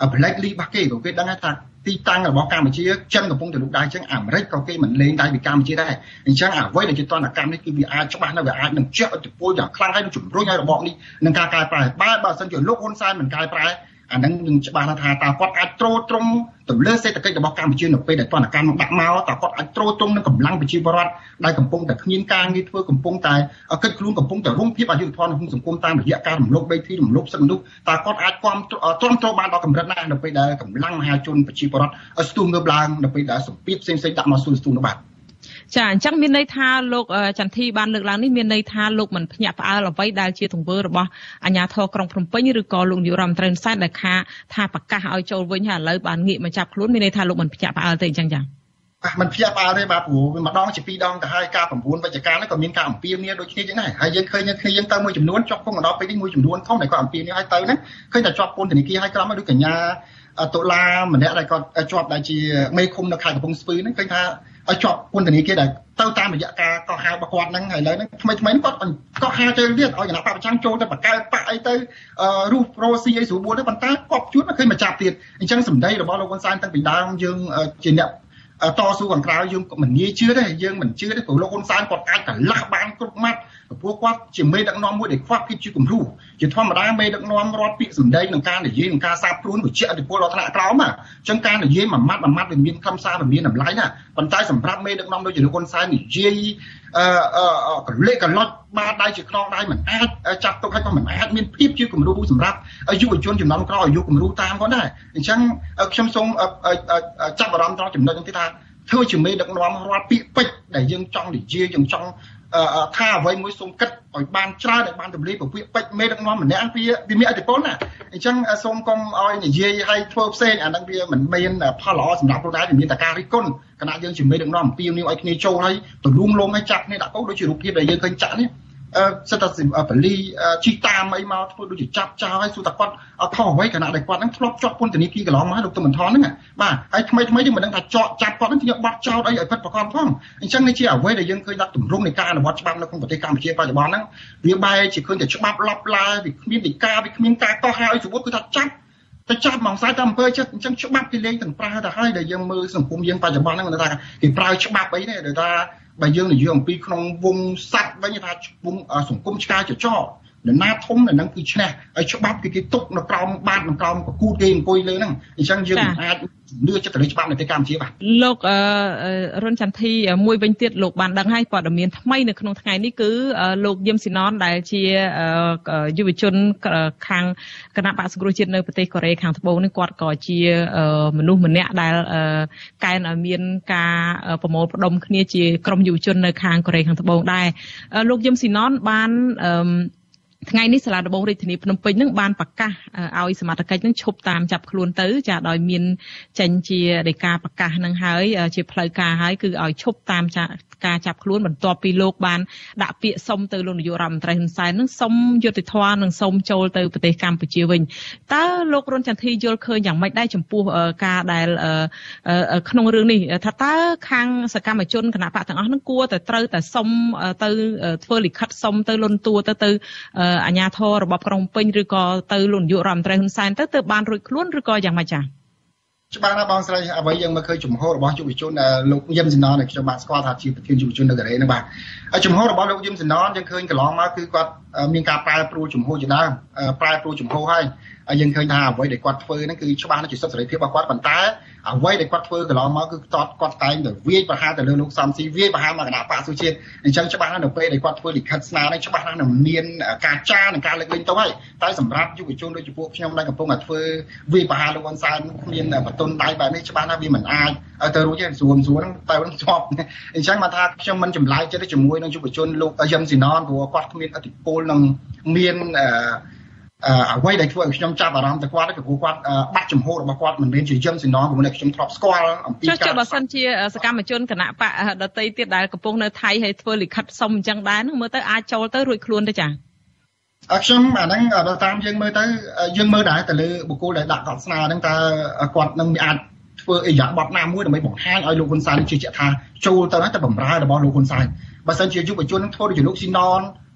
Black Lee របស់គេក៏គេដឹងថាទីតាំងរបស់កម្ពុជាចិនកំពុងតែលូកដៃចឹងអាមេរិកក៏គេមិនលេងដៃពីកម្ពុជាដែរអញ្ចឹងអ្វីដែលជាតនកម្មនេះគឺវាអាចច្បាស់នៅវាអាចនឹងជះឥទ្ធិពលយ៉ាងខ្លាំងហើយនឹងជំរុញឲ្យរបបនេះនឹងការកែប្រែបើសិនជាលោកហ៊ុនសែនមិនកែប្រែអានឹងនឹងច្បាស់ថាតើគាត់អាចទ្រទ្រង់ទៅលើសេដ្ឋកិច្ចរបស់កម្ពុជានៅពេលដែលតនកម្មដាក់មកតើគាត់អាចទ្រទ្រង់នឹងកម្លាំងប្រជាពលរដ្ឋដែលកំពុងតែគ្មានការងារធ្វើកំពុងតែកិច្ចខ្លួនកំពុងតែរងភាពអយុត្តិធម៌ក្នុងសង្គមតាមរយៈការរំលោភដីធ្លីរំលោភសិទ្ធិមនុស្សតើគាត់អាចទ្រាំទ្របានដល់កម្រិតណានៅពេលដែលកម្លាំងមហាជនប្រជាពលរដ្ឋស្ទុះងើបឡើងនៅពេលដែលសម្ពាធផ្សេងៗដាក់មកស្ទុះនោះបាទចាអញ្ចឹងមានន័យថាលោកចន្ទធីបានលើកឡើងនេះមានន័យថាលោកមិនភ្ញាក់ផ្អើលអ្វីដែលជាទង្វើរបស់អាជ្ញាធរក្រុងភ្នំពេញឬក៏លោកនាយករដ្ឋមន្ត្រីហ៊ុនសែនដែលថាប្រកាសឲ្យចូលវិញហើយឥឡូវបានងាកមកចាប់ខ្លួនមានន័យថាលោកមិនភ្ញាក់ផ្អើលទេអញ្ចឹងចាមិនភ្ញាក់ផ្អើលទេបាទព្រោះវាម្ដងជាពីរដងទៅហើយការ9វិច្ឆិកានេះក៏មានការអំពាវនាវដូចគ្នាចឹងដែរហើយយើងឃើញគ្នាយើងទៅមួយចំនួនជាប់គុកដល់ពេលនេះមួយចំនួនធំដែលក៏អំពាវនាវឲ្យទៅហ្នឹងឃើញតែជាប់ពន្ធនាគារឲ្យក្រំដូចកញ្ញាតុលាម្នាក់ដែលគាត់ជាប់ដែលជាមេឃុំនៅខេត្តកំពង់ស្ពឺហ្នឹងឃើញថាឲ្យជាប់ពន្ធនាគារដែលទៅតាមរយៈការកោះហៅរបស់គាត់ហ្នឹងហើយឥឡូវហ្នឹងថ្មីគាត់កោះហៅទៅទៀតឲ្យគណៈបព្វប្រឆាំងចូលទៅបកកើតបាក់អីទៅរូបប្រូស៊ីអីស្រួលបួនទៅប៉ុន្តែគាត់ជួនឃើញមកចាប់ទៀតអញ្ចឹងសម្ដីរបស់លោកហ៊ុនសែនតាំងពីដើមយើងជាអ្នកតស៊ូខាងក្រៅយើងមិនងាយជឿទេយើងមិនជឿទេព្រោះលោកហ៊ុនសែនគាត់អាចកលាស់បានគ្រប់ម៉ាត់ព្រោះគាត់ជាមេដឹកនាំមួយដែលខ្វះភាពជាគំរូជាធម្មតាមេដឹកនាំរដ្ឋពាក្យសម្ដីក្នុងការនិយាយក្នុងការសាបព្រួនវិជាឥទ្ធិពលដល់ថ្នាក់ក្រោមអញ្ចឹងការនិយាយមួយម៉ាត់វាមានខ្លឹមសារវាមានតម្លៃណាប៉ុន្តែសម្រាប់មេដឹកនាំដូចជាលោកហ៊ុនសែននិយាយកលេសកឡុចបាតដៃជាខ្នងដៃមិនអាចចាប់ទុកឲ្យក៏មិនអាចមានភាពជាគំរូសម្រាប់យុវជនចំនួនក្រោយឲ្យយកគំរូតាមគាត់ដែរអញ្ចឹងខ្ញុំសូមចាប់អារម្មណ៍ត្រង់ចំណុចនេះថាធ្វើជាមេដឹកនាំរាល់ពាក្យពេចន៍ដែលយើងចង់និយាយយើងចង់ថាអ្វីមួយសូមគិតឲ្យបានច្រើនឲ្យបានទម្លាយពពាកពេចមេដឹកនាំម្នាក់វាមានឥទ្ធិពលណាអញ្ចឹងសូមកុំឲ្យនិយាយឲ្យធ្វើផ្សេងអាហ្នឹងវាមិនមានផលល្អសម្រាប់ខ្លួនឯងវាមានតែការរិះគន់គណៈយើងជាមេដឹកនាំអំពាវនាវឲ្យគ្នាចូលឲ្យទលំលងឲ្យចាប់គ្នាដាក់កោដូចជារូបភាពដែលយើងឃើញចាក់នេះសិតតែបលីជីតាមអីមកធ្វើដូចជាចាប់ចោលឲ្យសួរតែគាត់ខុសអ្វីគណៈដែលគាត់ហ្នឹងធ្លាប់ជាប់ពន្ធនាគារកន្លងមកលោកទុំមិនថនហ្នឹងបាទហើយថ្មីយើងមិនដឹងថាចាប់គាត់ហ្នឹងជាបាត់ចោលអីឲ្យពិតប្រកបផងអញ្ចឹងនេះជាអ្វីដែលយើងឃើញដាក់ទម្រង់នៃការអនុវត្តច្បាប់នៅក្នុងប្រទេសកម្ពុជាបច្ចុប្បន្នហ្នឹងវាបែរជាឃើញតែច្បាប់ឡប់ឡាវាគ្មានដីកាវាគ្មានការកោះហៅឲ្យសវត្ថគឺថាចាប់ទៅចាប់មកខ្សែតាមអំពើចិត្តអញ្ចឹងច្បាប់គេលេងទាំងប្រើទៅហើយដែលយើងមើលសង្គមយើងបច្ចុប្បន្នហ្នឹងថាគេប្រើច្បាប់អីទេដែលថាបើយើងនិយាយអំពីក្នុងវងសัตว์វិញថាវងសង្គមឆ្កែចចោនរណាធំនៅនឹងគឺឈ្នះហើយច្បាប់គេទុកនៅក្រោមបាតនៅក្រោមប្រគូតគេអង្គុយលើហ្នឹងអញ្ចឹងយើងអាចលឿចិត្តទៅលើច្បាប់នៅទីកម្ពុជាបាទលោករុនចន្ទធីមួយវិញទៀតលោកបានដឹងហើយព័ត៌មានថ្មីនៅក្នុងថ្ងៃនេះគឺលោកយឹមស៊ីណនដែលជាយុវជនខាងគណៈបក្សសង្គ្រោះជាតិនៅប្រទេសកូរ៉េខាងត្បូងនេះគាត់ក៏ជាមនុស្សម្នាក់ដែលកែនឲ្យមានការប្រមូលផ្ដុំគ្នាជាក្រុមយុវជននៅខាងកូរ៉េខាងត្បូងដែរលោកយឹមស៊ីណនបានថ្ងៃនេះសាលាដំបងរាជធានីភ្នំពេញនឹងបានប្រកាសឲ្យសមត្ថកិច្ចនឹងឈប់តាមចាប់ខ្លួនទៅចាដោយមានចេញជាដីកាប្រកាសនឹងហើយជាផ្លូវការហើយគឺឲ្យឈប់តាមការចាប់ខ្លួនបន្ទាប់ពីលោកបានដាក់ពាក្យសុំទៅលោកនាយករដ្ឋមន្ត្រីហ៊ុនសែននឹងសុំយុត្តិធម៌និងសុំចូលទៅប្រទេសកម្ពុជាវិញតើលោករុនចន្ទធីយល់ឃើញយ៉ាងម៉េចដែរចំពោះការដែលក្នុងរឿងនេះថាតើខាងសកម្មជនគណៈបកទាំងអស់នឹងគួរតែត្រូវតែសុំទៅធ្វើលិខិតសុំទៅលន់តួទៅអាជ្ញាធររបបក្រុងពេញឬក៏ទៅលោកនាយករដ្ឋមន្ត្រីហ៊ុនសែនទៅបានរួចខ្លួនឬក៏យ៉ាងម៉េចចា៎ច្បាស់ណាស់បងស្រីអ្វីយើងមកឃើញជំហររបស់យុវជនលោកយឹមស៊ីណនដែលខ្ញុំបានស្គាល់ថាជាប្រធានយុវជននៅកូរ៉េហ្នឹងបាទជំហររបស់លោកយឹមស៊ីណនយើងឃើញកន្លងមកគឺគាត់មានការប្រែប្រួលជំហរជាដើមប្រែប្រួលជំហរហើយយើងឃើញថាអ្វីដែលគាត់ធ្វើហ្នឹងគឺច្បាស់ណាស់ជាសិទ្ធិសេរីភាពរបស់គាត់ប៉ុន្តែអ្វីដែលគាត់ធ្វើកន្លងមកគឺគាត់តែងតែវាយប្រហារទៅលើលោកសំស៊ីវាយប្រហារមកគណៈបកសុជាតិអញ្ចឹងច្បាស់ណាស់នៅពេលដែលគាត់ធ្វើលិខិតស្នើនេះច្បាស់ណាស់នឹងមានការចារនិងការលើកលែងទៅហើយតែសម្រាប់យុវជនដូចជាពួកខ្ញុំដែលកំពុងតែធ្វើវាយប្រហារលោកហ៊ុនសែនគ្មានបន្ទន់ដៃបែបនេះច្បាស់ណាស់វាមិនអាចទៅរួចទេស្រួលហ្នឹងទៅនឹងជាប់អញ្ចឹងមកថាខ្ញុំមិនចម្លែកចិត្តជាមួយនឹងយុវជនលោកយឹមស៊ីណនព្រោះគាត់គ្មានឥទ្ធិពលនឹងមានអ្វីដែលធ្វើឲ្យខ្ញុំចាប់អារម្មណ៍ទៅគាត់គឺព្រោះគាត់បាត់ចំហរបស់គាត់មិនមែនជាយឹមស៊ីណនព្រោះតែខ្ញុំធ្លាប់ស្គាល់អំពីការបើសិនជាសកម្មជនគណៈបកដតីទៀតដែលកំពុងនៅថៃហើយធ្វើលិខិតសុំអញ្ចឹងដែរនឹងមើលទៅអាចចូលទៅរួចខ្លួនទៅចាខ្ញុំអាហ្នឹងតាមយើងមើលទៅយើងមើលដែរទៅលើបុគ្គលដែលដាក់កត់ស្នើហ្នឹងតើគាត់នឹងអាចធ្វើអីយ៉ាងបត់ណាមួយដើម្បីបង្ហាញឲ្យលោកហ៊ុនសែនជឿជាក់ថាចូលទៅហ្នឹងតែបំរើរបស់លោកហ៊ុនសែនបើសិនជាយុវជននឹងធ្វើដូចជាលោកស៊ីណន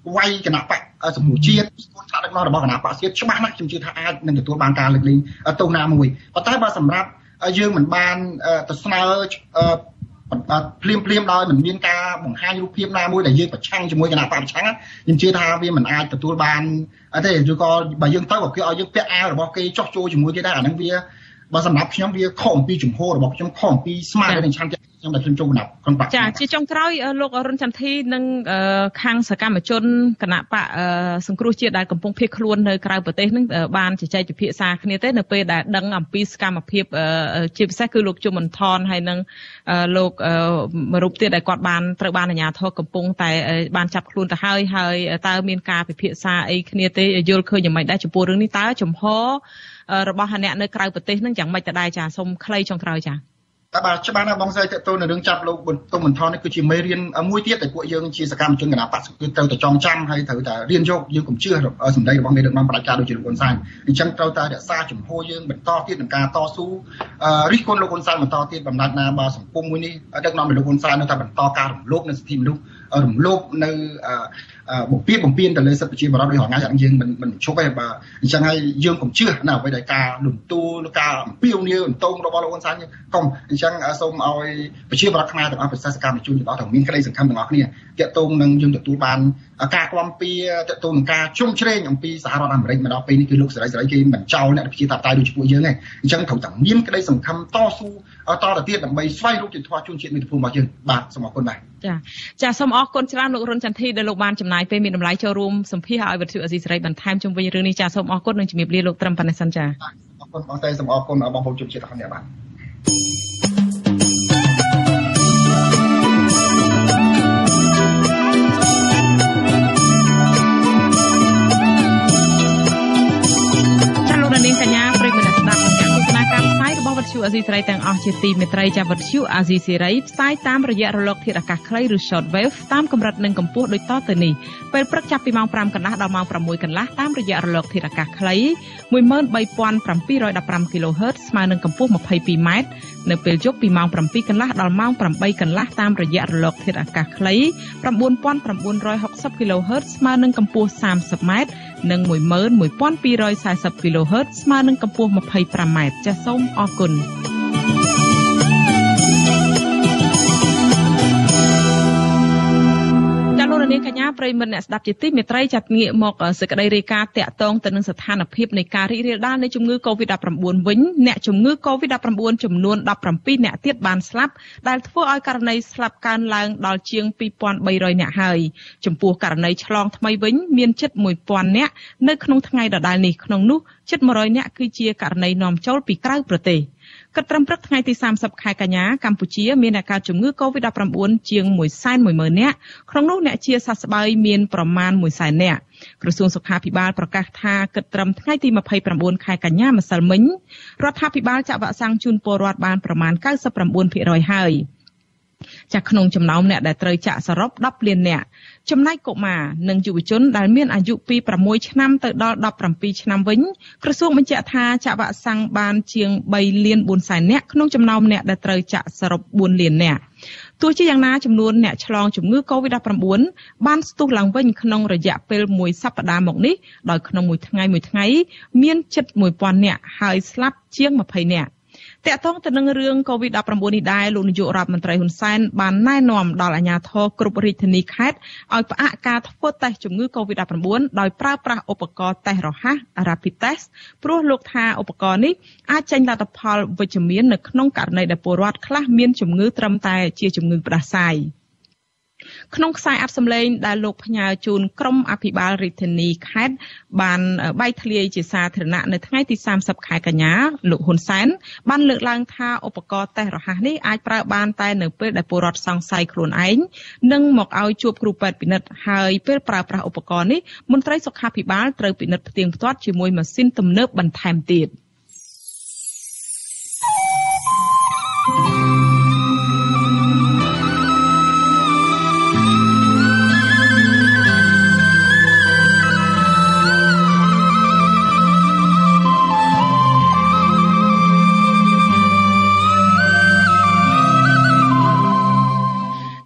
វាយគណៈបកសម្រួលជាតិស្គាល់ថាដឹកនាំរបស់គណៈបកជាតិច្បាស់ណាស់ខ្ញុំជឿថាអាចនឹងទទួលបានការលើកលែងទោសណាមួយប៉ុន្តែបើសម្រាប់យើងមិនបានទៅស្នើភ្លាមដោយមិនមានការបង្ហាញរូបភាពណាមួយដែលយើងប្រឆាំងជាមួយគណៈបកប្រឆាំងខ្ញុំជឿថាវាមិនអាចទទួលបានទេឬក៏បើយើងទៅគេឲ្យយើងពាក់អាវរបស់គេចោះចូលជាមួយគេដែរអានឹងវាបើសម្រាប់ខ្ញុំវាខុសអំពីជំហររបស់ខ្ញុំខុសអំពីស្មារតីនៃឆន្ទៈខ្ញុំដែលខ្ញុំចូលគណៈបកចាជាចុងក្រោយលោកអរុនចន្ទធីនិងខាងសកម្មជនគណៈបកសង្គ្រោះជាតិដែលកំពុងភៀសខ្លួននៅក្រៅប្រទេសនឹងបានជជែកពិភាក្សាគ្នាទេនៅពេលដែលដឹងអំពីសកម្មភាពជាពិសេសគឺលោកជុំមន្ថនហើយនិងលោករូបទៀតដែលគាត់បានត្រូវបានអាជ្ញាធរកំពុងតែបានចាប់ខ្លួនទៅហើយតើមានការពិភាក្សាអីគ្នាទេយល់ឃើញយ៉ាងម៉េចដែរចំពោះរឿងនេះតើចំហរបស់អ្នកនៅក្រៅប្រទេសនឹងយ៉ាងម៉េចទៅដែរចាសូមខ្លីចុងក្រោយចាតែបាទច្បាស់ណាស់បងស្រីតើតើនៅរឿងចាប់លោកទុំមន្ថននេះគឺជាមេរៀនមួយទៀតដែលពួកយើងជាសកម្មជនគណៈបកគឺត្រូវតែចងចាំហើយត្រូវតែរៀនយកយើងកុំជឿសម្ដីរបស់មេដឹកនាំប្រជាការដូចជាលោកហ៊ុនសែនអញ្ចឹងត្រូវតែរក្សាជំហរយើងបន្តទៀតនឹងការតស៊ូរិះគន់លោកហ៊ុនសែនបន្តទៀតបំណាច់ណាបើសង្គមមួយនេះដឹកនាំដោយលោកហ៊ុនសែននៅតែបន្តការរំលោភនៅសិទ្ធិមនុស្សរំលោភនៅបំពេញទៅលើសិទ្ធិប្រជាពលរដ្ឋដោយរងថ្ងៃយើងមិនឈប់ទេបាទអញ្ចឹងហើយយើងកុំជឿណាអ្វីដែលការលំទូលការអំពាវនាវបន្តរបស់លោកហ៊ុនសែនកុំអញ្ចឹងសូមឲ្យប្រជាពលរដ្ឋខ្មែរទាំងអស់ប្រសិទ្ធកម្មជនទាំងអស់ត្រូវមានក្តីសង្ឃឹមទាំងអស់គ្នាទាក់ទងនឹងយើងទទួលបានការគាំពារទាក់ទងនឹងការជ្រុំជ្រែងអំពីសហរដ្ឋអាមេរិកមកដល់ពេលនេះគឺលោកសេរីគេមិនចោលអ្នកប្រជាធិបតេយ្យដូចពួកយើងទេអញ្ចឹងត្រូវតែមានក្តីសង្ឃឹមតស៊ូតទៅទៀតដើម្បីស្វែងរកយុត្តិធម៌ជូនជាតិមាតុភូមិរបស់យើងបាទសូមអរគុណបាទចាសូមអរគុណច្រើនលោករុនចន្ទធីដែលលោកបានចំណាយពេលមានតម្លៃចូលរួមសម្ភាសឲ្យវិទ្យុអាស៊ីសេរីបន្ថែមជុំវិញរឿងនេះចាសូមអរគុណនិងជំរាបលាលោកត្រឹមប៉ុណ្ណេះសិនចាអរគុណបងតែសូមអរគុណបងប្អូនជនជាតិទាំងអស់គ្នាបាទកញ្ញាប្រិយមិត្តស្ដាប់ការទស្សនាការផ្សាយរបស់វិទ្យុអាស៊ីសេរីទាំងអស់ជាទីមេត្រីចាវិទ្យុអាស៊ីសេរីផ្សាយតាមរយៈរលកធាតុអាកាសខ្លីឬ short wave តាមកម្រិតនិងកម្ពស់ដូចតទៅនេះពេលព្រឹកចាប់ពីម៉ោង 5 កន្លះដល់ម៉ោង 6 កន្លះតាមរយៈរលកធាតុអាកាសខ្លី 13715 kHz ស្មើនឹងកម្ពស់ 22m នៅពេលយប់ពីម៉ោង 7 កន្លះដល់ម៉ោង 8 កន្លះតាមរយៈរលកធាតុអាកាសខ្លី 9960 kHz ស្មើនឹងកម្ពស់ 30m និង11240 kHz ស្មើនឹងកម្ពស់ 25m ចាសសូមអរគុណលោកនាងកញ្ញាប្រិយមិត្តអ្នកស្ដាប់ជាទីមេត្រីចាត់ងាកមកសេចក្តីរាយការណ៍តាក់ទងទៅនឹងស្ថានភាពនៃការរីករាលដាលនៃជំងឺ Covid-19 វិញអ្នកជំងឺ Covid-19 ចំនួន17អ្នកទៀតបានស្លាប់ដែលធ្វើឲ្យករណីស្លាប់កើនឡើងដល់ជាង 2300 អ្នកហើយចំពោះករណីឆ្លងថ្មីវិញមានជិត 1000 អ្នកនៅក្នុងថ្ងៃដដែលនេះក្នុងនោះជិត 100 អ្នកគឺជាករណីនាំចូលពីក្រៅប្រទេសគិតត្រឹមព្រឹកថ្ងៃទី30ខែកញ្ញាកម្ពុជាមានអ្នកកើតជំងឺ Covid-19 ជាង 110,000 នាក់ក្នុងនោះអ្នកជាសះស្បើយមានប្រមាណ 100,000 នាក់ក្រសួងសុខាភិបាលប្រកាសថាគិតត្រឹមថ្ងៃទី29ខែកញ្ញាម្សិលមិញរដ្ឋាភិបាលចាក់វ៉ាក់សាំងជូនពលរដ្ឋបានប្រមាណ 99% ហើយចាក់ក្នុងចំណោមអ្នកដែលត្រូវចាក់សរុប10លាននាក់ចំណែកកុមារនិងយុវជនដែលមានអាយុពី6ឆ្នាំទៅដល់17ឆ្នាំវិញក្រសួងបញ្ជាក់ថាចាក់វ៉ាក់សាំងបានជាង3លាន4សែននាក់ក្នុងចំណោមអ្នកដែលត្រូវចាក់សរុប4លាននាក់ទោះជាយ៉ាងណាចំនួនអ្នកឆ្លងជំងឺ Covid-19 បានស្ទុះឡើងវិញក្នុងរយៈពេល1សប្តាហ៍មកនេះដោយក្នុងមួយថ្ងៃមានជិត 1000 នាក់ហើយស្លាប់ជាង20 នាក់តាក់ទងទៅនឹងរឿង COVID-19 នេះដែរលោកនាយករដ្ឋមន្ត្រីហ៊ុនសែនបានណែនាំដល់អាជ្ញាធរគ្រប់រាជធានីខេត្តឲ្យផ្អាកការធ្វើតេស្តជំងឺ COVID-19 ដោយប្រើប្រាស់ឧបករណ៍តេស្តរហ័ស Rapid Test ព្រោះលោកថាឧបករណ៍នេះអាចចេញលទ្ធផលវិជ្ជមាននៅក្នុងករណីដែលពលរដ្ឋខ្លះមានជំងឺត្រឹមតែជាជំងឺផ្ដាសាយក្នុងខ្សែអត្ថសម្លេងដែលលោកផ្ញើជូនក្រុមអភិបាលរាជធានីខេត្តបានបែកធ្លាយជាសាធារណៈនៅថ្ងៃទី30ខែកញ្ញាលោកហ៊ុនសែនបានលើកឡើងថាឧបករណ៍តេស្តរហ័សនេះអាចប្រើបានតែនៅពេលដែលពលរដ្ឋសង្ស័យខ្លួនឯងនិងមកឲ្យជួបគ្រូពេទ្យពិនិត្យហើយពេលប្រើប្រាស់ឧបករណ៍នេះមន្ត្រីសុខាភិបាលត្រូវពិនិត្យផ្ទៀងផ្ទាត់ជាមួយម៉ាស៊ីនទំនើបបន្ថែមទៀតចាលោក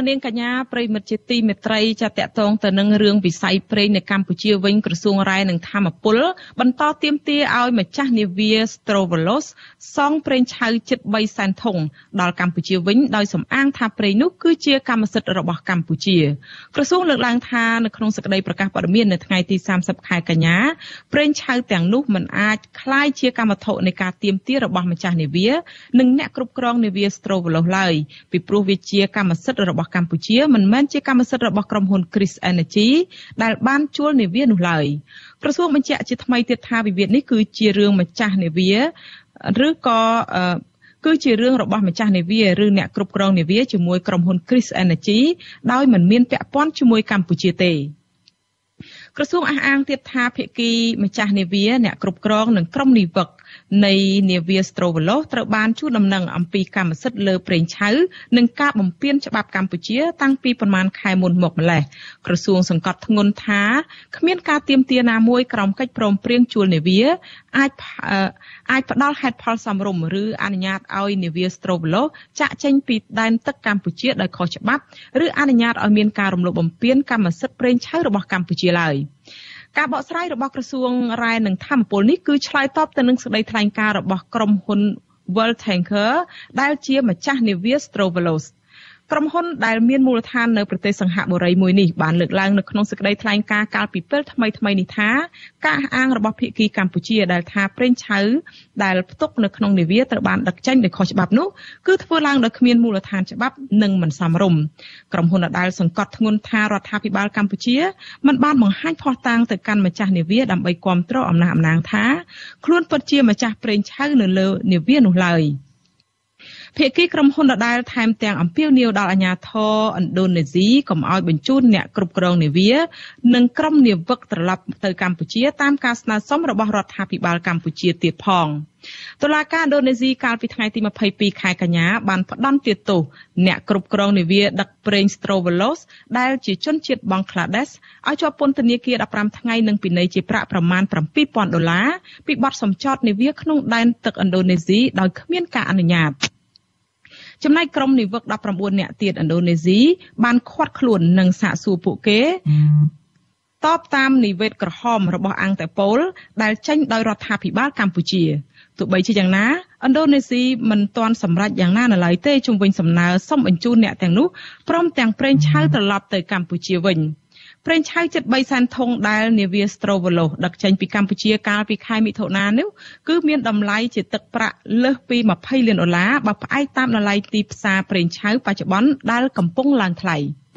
នាងកញ្ញាប្រិមិត្តជាទីមេត្រីចាតតងទៅនឹងរឿងវិស័យប្រេងនៅកម្ពុជាវិញក្រសួងរាយនឹងធម្មពលបន្តទាមទារឲ្យម្ចាស់នាវា Strovolos សងប្រេងឆៅជិត3សែនធុងដល់កម្ពុជាវិញដោយសំអាងថាប្រេងនោះគឺជាកម្មសិទ្ធិរបស់កម្ពុជាក្រសួងលើកឡើងថានៅក្នុងសេចក្តីប្រកាសព័ត៌មាននៅថ្ងៃទី30ខែកញ្ញាប្រេងឆៅទាំងនោះមិនអាចក្លាយជាកម្មវត្ថុនៃការទាមទាររបស់ម្ចាស់នាវានិងអ្នកគ្រប់គ្រងនាវា Strovolos ឡើយពីព្រោះវាជាកម្មសិទ្ធិរបស់កម្ពុជាមិនមែនជាកម្មសិទ្ធិរបស់ក្រុមហ៊ុន Chris Energy ដែលបានជួលនាវានោះឡើយក្រសួងបញ្ជាក់ជាថ្មីទៀតថាវិវាទនេះគឺជារឿងម្ចាស់នាវាឬក៏គឺជារឿងរបស់ម្ចាស់នាវាឬអ្នកគ្រប់គ្រងនាវាជាមួយក្រុមហ៊ុន Chris Energy ដោយមិនមានពាក់ព័ន្ធជាមួយកម្ពុជាទេក្រសួងអះអាងទៀតថាភាគីម្ចាស់នាវាអ្នកគ្រប់គ្រងនិងក្រុមនិវឹកនៃនាវា Strovolos ត្រូវបានជួលដំណឹងអំពីកម្មសិទ្ធិលើប្រេងឆៅនិងការបំពានច្បាប់កម្ពុជាតាំងពីប្រមាណខែមុនមកម្លេះក្រសួងសង្កត់ធ្ងន់ថាគ្មានការទាមទារណាមួយក្រោមកិច្ចព្រមព្រៀងជួលនាវាអាចផ្ដល់ហេតុផលសមរម្យឬអនុញ្ញាតឲ្យនាវា Strovolos ចាក់ចេញពីដែនទឹកកម្ពុជាដោយខុសច្បាប់ឬអនុញ្ញាតឲ្យមានការរំលោភបំពានកម្មសិទ្ធិប្រេងឆៅរបស់កម្ពុជាឡើយការបកស្រាយរបស់ក្រសួងរាយនឹងធម្មពលនេះគឺឆ្លើយតបទៅនឹងសេចក្តីថ្លែងការណ៍របស់ក្រុមហ៊ុន World Tanker ដែលជាម្ចាស់នាវា Strovolos ក្រុមហ៊ុនដែលមានមូលដ្ឋាននៅប្រទេសសង្ហបុរីមួយនេះបានលើកឡើងនៅក្នុងសេចក្តីថ្លែងការណ៍កាលពីពេលថ្មីនេះថាការអះអាងរបស់ភាគីកម្ពុជាដែលថាប្រេងឆៅដែលផ្ទុកនៅក្នុងនាវាត្រូវបានដឹកចេញដោយខុសច្បាប់នោះគឺធ្វើឡើងដោយគ្មានមូលដ្ឋានច្បាប់និងមិនសមរម្យក្រុមហ៊ុនដែលសង្កត់ធ្ងន់ថារដ្ឋាភិបាលកម្ពុជាមិនបានបង្ហាញភស្តុតាងទៅកាន់ម្ចាស់នាវាដើម្បីគាំទ្រអំណះអំណាងថាខ្លួនពិតជាម្ចាស់ប្រេងឆៅនៅលើនាវានោះឡើយភាគីក្រុមហ៊ុនដដែលថែមទាំងអំពាវនាវដល់អាជ្ញាធរឥណ្ឌូនេស៊ីកុំឲ្យបញ្ជូនអ្នកគ្រប់គ្រងនាវានិងក្រុមនាវិកត្រឡប់ទៅកម្ពុជាតាមការស្នើសុំរបស់រដ្ឋាភិបាលកម្ពុជាទៀតផងតុលាការឥណ្ឌូនេស៊ីកាលពីថ្ងៃទី22ខែកញ្ញាបានផ្តន្ទាទោសអ្នកគ្រប់គ្រងនាវាដឹកប្រេង Strovolos ដែលជាជនជាតិបង់ក្លាដេសឲ្យជាប់ពន្ធនាគារ15ថ្ងៃនិងពិន័យជាប្រាក់ប្រមាណ$7,000ពីបទសម្ចតនាវាក្នុងដែនទឹកឥណ្ឌូនេស៊ីដោយគ្មានការអនុញ្ញាតចំណែកក្រុមនិវឹក19នាក់ទៀតឥណ្ឌូនេស៊ីបានឃាត់ខ្លួននិងសាកសួរពួកគេតបតាមនិវេតក្រហមរបស់អង្គតេប៉ូលដែលចេញដោយរដ្ឋាភិបាលកម្ពុជាទោះបីជាយ៉ាងណាឥណ្ឌូនេស៊ីមិនទាន់សម្រេចយ៉ាងណានៅឡើយទេជុំវិញសំណើសុំបញ្ជូនអ្នកទាំងនោះព្រមទាំងប្រេងឆៅត្រឡប់ទៅកម្ពុជាវិញប្រេងឆៅជិត3សែនធុងដែលនាវា Strovolos ដឹកចេញពីកម្ពុជាកាលពីខែមិថុនានេះគឺមានតម្លៃជាទឹកប្រាក់លើសពី$20 លានបើផ្អែកតាមតម្លៃទីផ្សារប្រេងឆៅបច្ចុប្បន្នដែលកំពុងឡើងថ្លៃ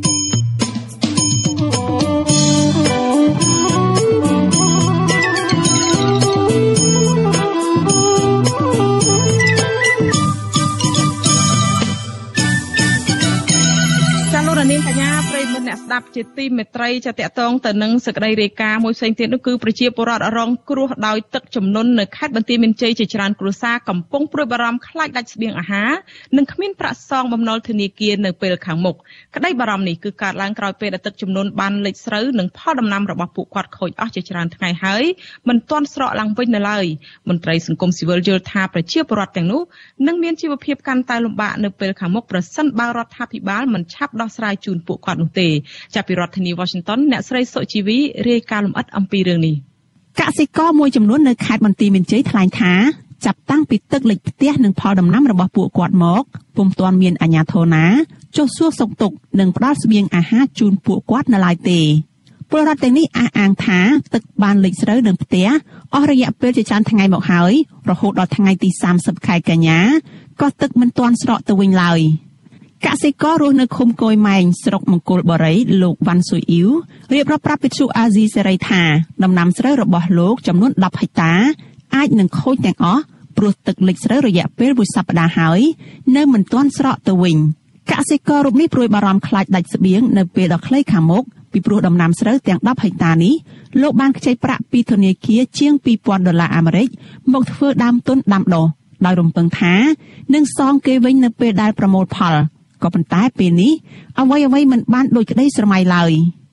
នាងកញ្ញាប្រិយមិត្តអ្នកស្ដាប់ជាទីមេត្រីចាតតងទៅនឹងសេចក្តីរាយការណ៍មួយផ្សេងទៀតនោះគឺប្រជាពលរដ្ឋរងគ្រោះដោយទឹកជំនន់នៅខេត្តបន្ទាយមានជ័យជាច្រើនគ្រួសារកំពុងព្រួយបារម្ភខ្លាចដាច់ស្បៀងអាហារនិងគ្មានប្រាក់សងបំណុលធនាគារនៅពេលខាងមុខក្តីបារម្ភនេះគឺកើតឡើងក្រោយពេលដែលទឹកជំនន់បានលិចស្រូវនិងផលដំណាំរបស់ពួកគាត់ខូចអស់ជាច្រើនថ្ងៃហើយមិនទាន់ស្រកឡើងវិញនៅឡើយមន្ត្រីសង្គមស៊ីវិលយល់ថាប្រជាពលរដ្ឋទាំងនោះនឹងមានជីវភាពកាន់តែលំបាកនៅពេលខាងមុខប្រសិនបើរដ្ឋាភិបាលមិនឆាប់ដោះស្រាយជូនពួកគាត់នោះទេចាប់ពីរដ្ឋធានី Washington អ្នកស្រីសុជីវីរាយការណ៍លម្អិតអំពីរឿងនេះកសិករមួយចំនួននៅខេត្តបន្ទាយមានជ័យថ្លែងថាចាប់តាំងពីទឹកលិចផ្ទះនិងផលដំណាំរបស់ពួកគាត់មកពុំទាន់មានអាជ្ញាធរណាចុះសួរសុខទុក្ខនិងផ្ដល់ស្បៀងអាហារជូនពួកគាត់នៅឡើយទេពលរដ្ឋទាំងនេះអះអាងថាទឹកបានលិចស្រូវនឹងផ្ទះអស់រយៈពេលជាច្រើនថ្ងៃមកហើយរហូតដល់ថ្ងៃទី30ខែកញ្ញាក៏ទឹកមិនទាន់ស្រកទៅវិញឡើយកសិកររស់នៅឃុំគយម៉ែងស្រុកមង្គលបុរីលោកវ៉ាន់ស៊ុយអ៊ីវរៀបរាប់ប្រាប់វិទ្យុអាស៊ីសេរីថាដំណាំស្រូវរបស់លោកចំនួន10ហិកតាអាចនឹងខូចទាំងអស់ព្រោះទឹកលិចស្រូវរយៈពេល1សប្តាហ៍ហើយនៅមិនទាន់ស្រកទៅវិញកសិកររូបនេះព្រួយបារម្ភខ្លាចដាច់ស្បៀងនៅពេលដ៏ខ្លីខាងមុខពីព្រោះដំណាំស្រូវទាំង10ហិកតានេះលោកបានខ្ចីប្រាក់ពីធនាគារជាង$2,000អាមេរិកមកធ្វើដើមទុនដាំដុះដោយរំពឹងថានឹងសងគេវិញនៅពេលដែលប្រមូលផលក៏ប៉ុន្តែពេលនេះអ្វីមិនបានដូចក្តីស្រមៃឡើយ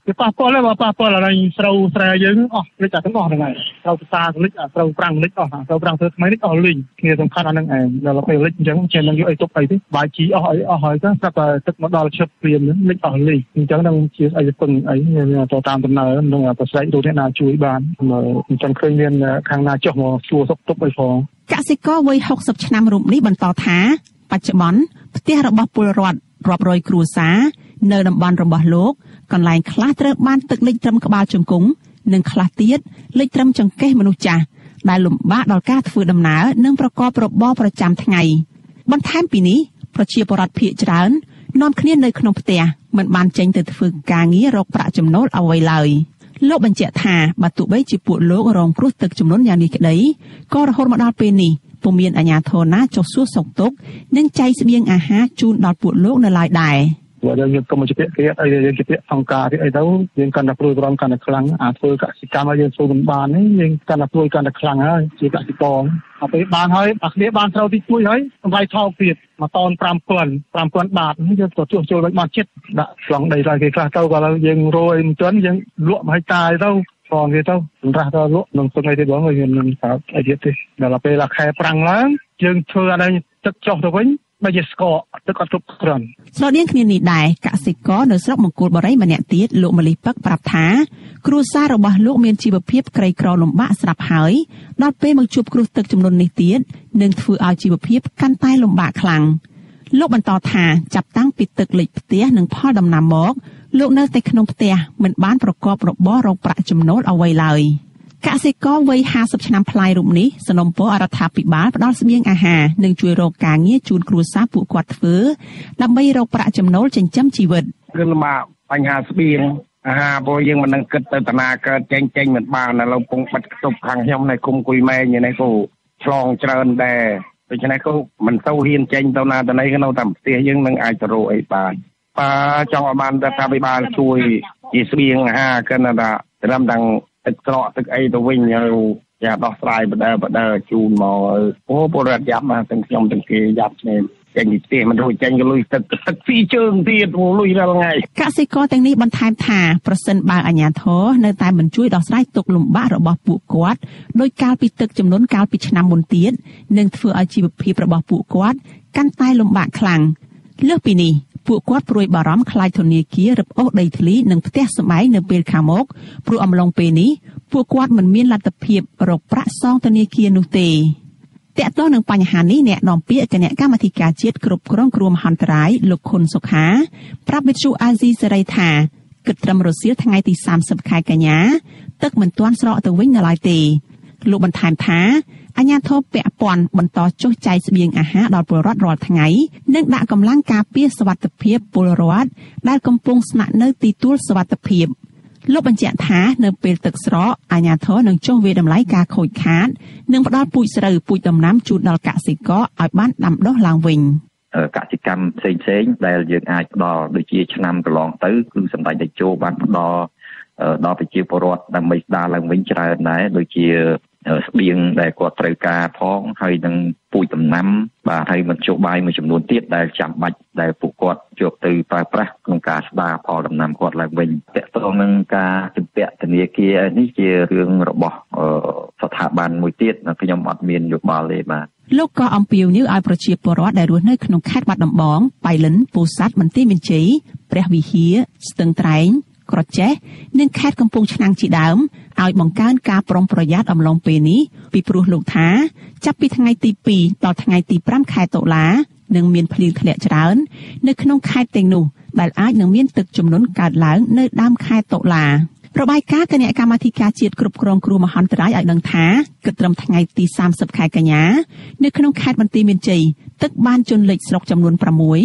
វាប៉ះពាល់ហើយប៉ះពាល់ឲ្យស្រូវស្រែយើងអស់លិចទាំងអស់ហ្នឹងហើយស្រូវផ្សារលិចស្រូវប្រាំងលិចអស់ស្រូវប្រាំងធ្វើថ្មីនេះអស់លីងគ្នាសំខាន់អាហ្នឹងឯងដល់ពេលលិចអញ្ចឹងចេះនឹងយកអីទុកអីទេបាយជីអស់អីអស់ហើយទៅស្រាប់តែទឹកមកដល់ឈប់ព្រាមហ្នឹងលិចអស់លីងអញ្ចឹងនឹងជាអីពឹងអីទៅតាមដំណើរនឹងប្រស្រែកទូអ្នកណាជួយបានអញ្ចឹងឃើញមានខាងណាចុះមកសួរសុខទុក្ខអីផងកសិករវ័យ60ឆ្នាំរូបនេះបន្តថាបច្ចុប្បន្នផ្ទះរបស់ពលរដ្ឋរាប់រយគ្រួសារនៅតំបន់របស់លោកកន្លែងខ្លះត្រូវបានទឹកលិចត្រឹមក្បាលជង្គង់និងខ្លះទៀតលិចត្រឹមចង្កេះមនុស្សចាស់ដែលលំបាកដល់ការធ្វើដំណើរនិងប្រកបរបរប្រចាំថ្ងៃបន្ថែមពីនេះប្រជាពលរដ្ឋភាគច្រើននាំគ្នានៅក្នុងផ្ទះមិនបានចេញទៅធ្វើការងាររកប្រាក់ចំណូលអ្វីឡើយលោកបញ្ជាក់ថាបើទោះបីជាពួកលោករងគ្រោះទឹកជំនន់យ៉ាងនេះក្តីក៏រហូតមកដល់ពេលនេះពុំមានអាជ្ញាធរណាចុះសួរសុខទុក្ខនិងចែកស្បៀងអាហារជូនដល់ពួកលោកនៅឡើយដែរបើយើងកុំជាពាក្យគេអីយើងជាពាក្យអង្គការអីទៅយើងកាន់តែព្រួយបារម្ភកាន់តែខ្លាំងធ្វើកសិកម្មឲ្យយើងสู้មិនបាននេះយើងកាន់តែព្រួយកាន់តែខ្លាំងហើយជាកសិករដល់ពេលបានហើយអាគ្នាបានត្រូវទីជួយហើយសម្រាប់ថោកទៀត1តោន5,000 បាតនេះយើងទៅចូលបានចិត្តដាក់ឆ្លងដីដល់គេខ្លះទៅគាត់យើងរយមិនទាន់យើងលក់មកឲ្យតាយទៅផងគេទៅសម្រាប់ទៅលក់នឹងស្ងអីទេបងយើងមិនស្រាប់អីទៀតទេដល់ពេលខែប្រាំងឡើងយើងធ្វើអានេះទឹកចុះទៅវិញបើជាស្កកទឹកអត់គ្រប់គ្រាន់ស្រដៀងគ្នានេះដែរកសិករនៅស្រុកមង្គលបុរីម្នាក់ទៀតលោកម្លីពឹកប្រាប់ថាគ្រួសាររបស់លោកមានជីវភាពក្រីក្រលំបាកស្រាប់ហើយដល់ពេលមកជួបគ្រោះទឹកជំនន់នេះទៀតនឹងធ្វើឲ្យជីវភាពកាន់តែលំបាកខ្លាំងលោកបន្តថាចាប់តាំងពីទឹកលិចផ្ទះនិងផលដំណាំមកលោកនៅតែក្នុងផ្ទះមិនបានប្រកបរបររកប្រាក់ចំណូលអ្វីឡើយកសិករវ័យ50ឆ្នាំប្លាយរូបនេះសនំពររដ្ឋាភិបាលផ្ដល់ស្បៀងអាហារនិងជួយរកការងារជូនគ្រួសារពួកគាត់ធ្វើដើម្បីរកប្រាក់ចំណូលចិញ្ចឹមជីវិតគឺលំបាកបញ្ហាស្បៀងអាហារព្រោះយើងមិននឹងគិតទៅតាណាកើតចេញមិនបានឥឡូវពងបិទខ្ទប់ខាងខ្ញុំនៅគុំគុយម៉ែងនេះគូឆ្លងច្រើនដែរដូច្នេះគូមិនទៅហ៊ានចេញទៅណាទៅណីនៅតាមផ្ទះយើងនឹងអាចទៅរកអីបានចង់ឲ្យបានរដ្ឋាភិបាលជួយជាស្បៀងអាហារគណថាត្រឹមទាំងទឹកស្រកទឹកអីទៅវិញយ៉ាដោះស្រាយបដើជូនមកអូពលរដ្ឋយ៉ាប់មកទាំងខ្ញុំទាំងគេយ៉ាប់គ្នាចេញពីផ្ទះមិនរួចចេញក៏លុយទឹកស៊ីជើងទៀតលុយរាល់ថ្ងៃកសិករទាំងនេះបន្ថែមថាប្រសិនបើអាជ្ញាធរនៅតែមិនជួយដោះស្រាយទុក្ខលំបាករបស់ពួកគាត់ដោយកាលពីទឹកជំនន់កាលពីឆ្នាំមុនទៀតនឹងធ្វើឲ្យជីវភាពរបស់ពួកគាត់កាន់តែលំបាកខ្លាំងលើសពីនេះពួកគាត់ព្រួយបារម្ភខ្លាចធនាគាររឹបអូសដីធ្លីនិងផ្ទះសម្បែងនៅពេលខាងមុខព្រោះអំឡុងពេលនេះពួកគាត់មិនមានលទ្ធភាពរកប្រាក់សងធនាគារនោះទេទាក់ទងនឹងបញ្ហានេះអ្នកនាំពាក្យគណៈកម្មាធិការជាតិគ្រប់គ្រងគ្រោះមហន្តរាយលោកខុនសុខាប្រាប់វិទ្យុអាស៊ីសេរីថាគិតត្រឹមរសៀលថ្ងៃទី30ខែកញ្ញាទឹកមិនទាន់ស្រកទៅវិញនៅឡើយទេលោកបន្ថែមថាអាជ្ញាធរពាក់ព័ន្ធបន្តចុះចែកស្បៀងអាហារដល់ពលរដ្ឋរាល់ថ្ងៃនិងដាក់កម្លាំងការពារសុវត្ថិភាពពលរដ្ឋដែលកំពុងស្នាក់នៅទីទួលសុវត្ថិភាពលោកបញ្ជាក់ថានៅពេលទឹកស្រកអាជ្ញាធរនឹងចុះវាយតម្លៃការខូចខាតនិងផ្ដល់ពូជស្រូវពូជដំណាំជូនដល់កសិករឲ្យបានដាំដុះឡើងវិញកសិកម្មផ្សេងដែលយើងអាចផ្ដល់ដូចជាឆ្នាំកន្លងទៅគឺសម្ដេចតេជោបានផ្ដល់ដល់ប្រជាពលរដ្ឋដើម្បីស្ដារឡើងវិញច្រើនដែរដូចជាស្បៀងដែលគាត់ត្រូវការផងហើយនឹងពូជដំណាំបាទហើយមធ្យោបាយមួយចំនួនទៀតដែលចាំបាច់ដែលពួកគាត់យកទៅប្រើប្រាស់ក្នុងការស្ដារផលដំណាំគាត់ឡើងវិញតកតងនឹងការជំពាក់ធនាគារនេះជារឿងរបស់ស្ថាប័នមួយទៀតខ្ញុំអត់មានយោបល់ទេបាទលោកក៏អំពាវនាវឲ្យប្រជាពលរដ្ឋដែលរស់នៅក្នុងខេត្តបាត់ដំបងបៃលិនពោធិ៍សាត់បន្ទាយមានជ័យព្រះវិហារស្ទឹងត្រែងក្រចេះនិងខេត្តកំពង់ឆ្នាំងជាដើមឲ្យបង្កើនការប្រុងប្រយ័ត្នអំឡុងពេលនេះពីព្រោះលោកថាចាប់ពីថ្ងៃទី2ដល់ថ្ងៃទី5ខែតុលានឹងមានភ្លៀងធ្លាក់ច្រើននៅក្នុងខេត្តទាំងនោះដែលអាចនឹងមានទឹកជំនន់កើតឡើងនៅដើមខែតុលារបាយការណ៍គណៈកម្មាធិការជាតិគ្រប់គ្រងគ្រោះមហន្តរាយឲ្យដឹងថាគិតត្រឹមថ្ងៃទី30ខែកញ្ញានៅក្នុងខេត្តបន្ទាយមានជ័យទឹកបានជន់លិចស្រុកចំនួន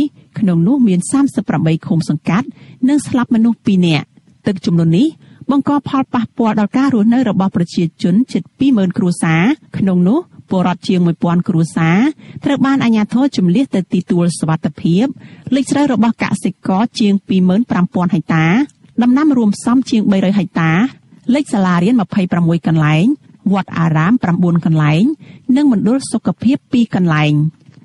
6ក្នុងនោះមាន38ឃុំសង្កាត់និងស្លាប់មនុស្ស2នាក់ទឹកជំនន់នេះបង្កផលប៉ះពាល់ដល់ការរស់នៅរបស់ប្រជាជនជិត 20,000 គ្រួសារក្នុងនោះពលរដ្ឋជាង 1,000 គ្រួសារត្រូវបានអាជ្ញាធរជម្លៀសទៅទីទួលសុវត្ថិភាពលេខស្រូវរបស់កសិករជាង 25,000 ហិកតាដំណាំរួមផ្សំជាង 300 ហិកតាលេខសាលារៀន 26 កន្លែងវត្តអារាម 9 កន្លែងនិងមណ្ឌលសុខភាព 2 កន្លែង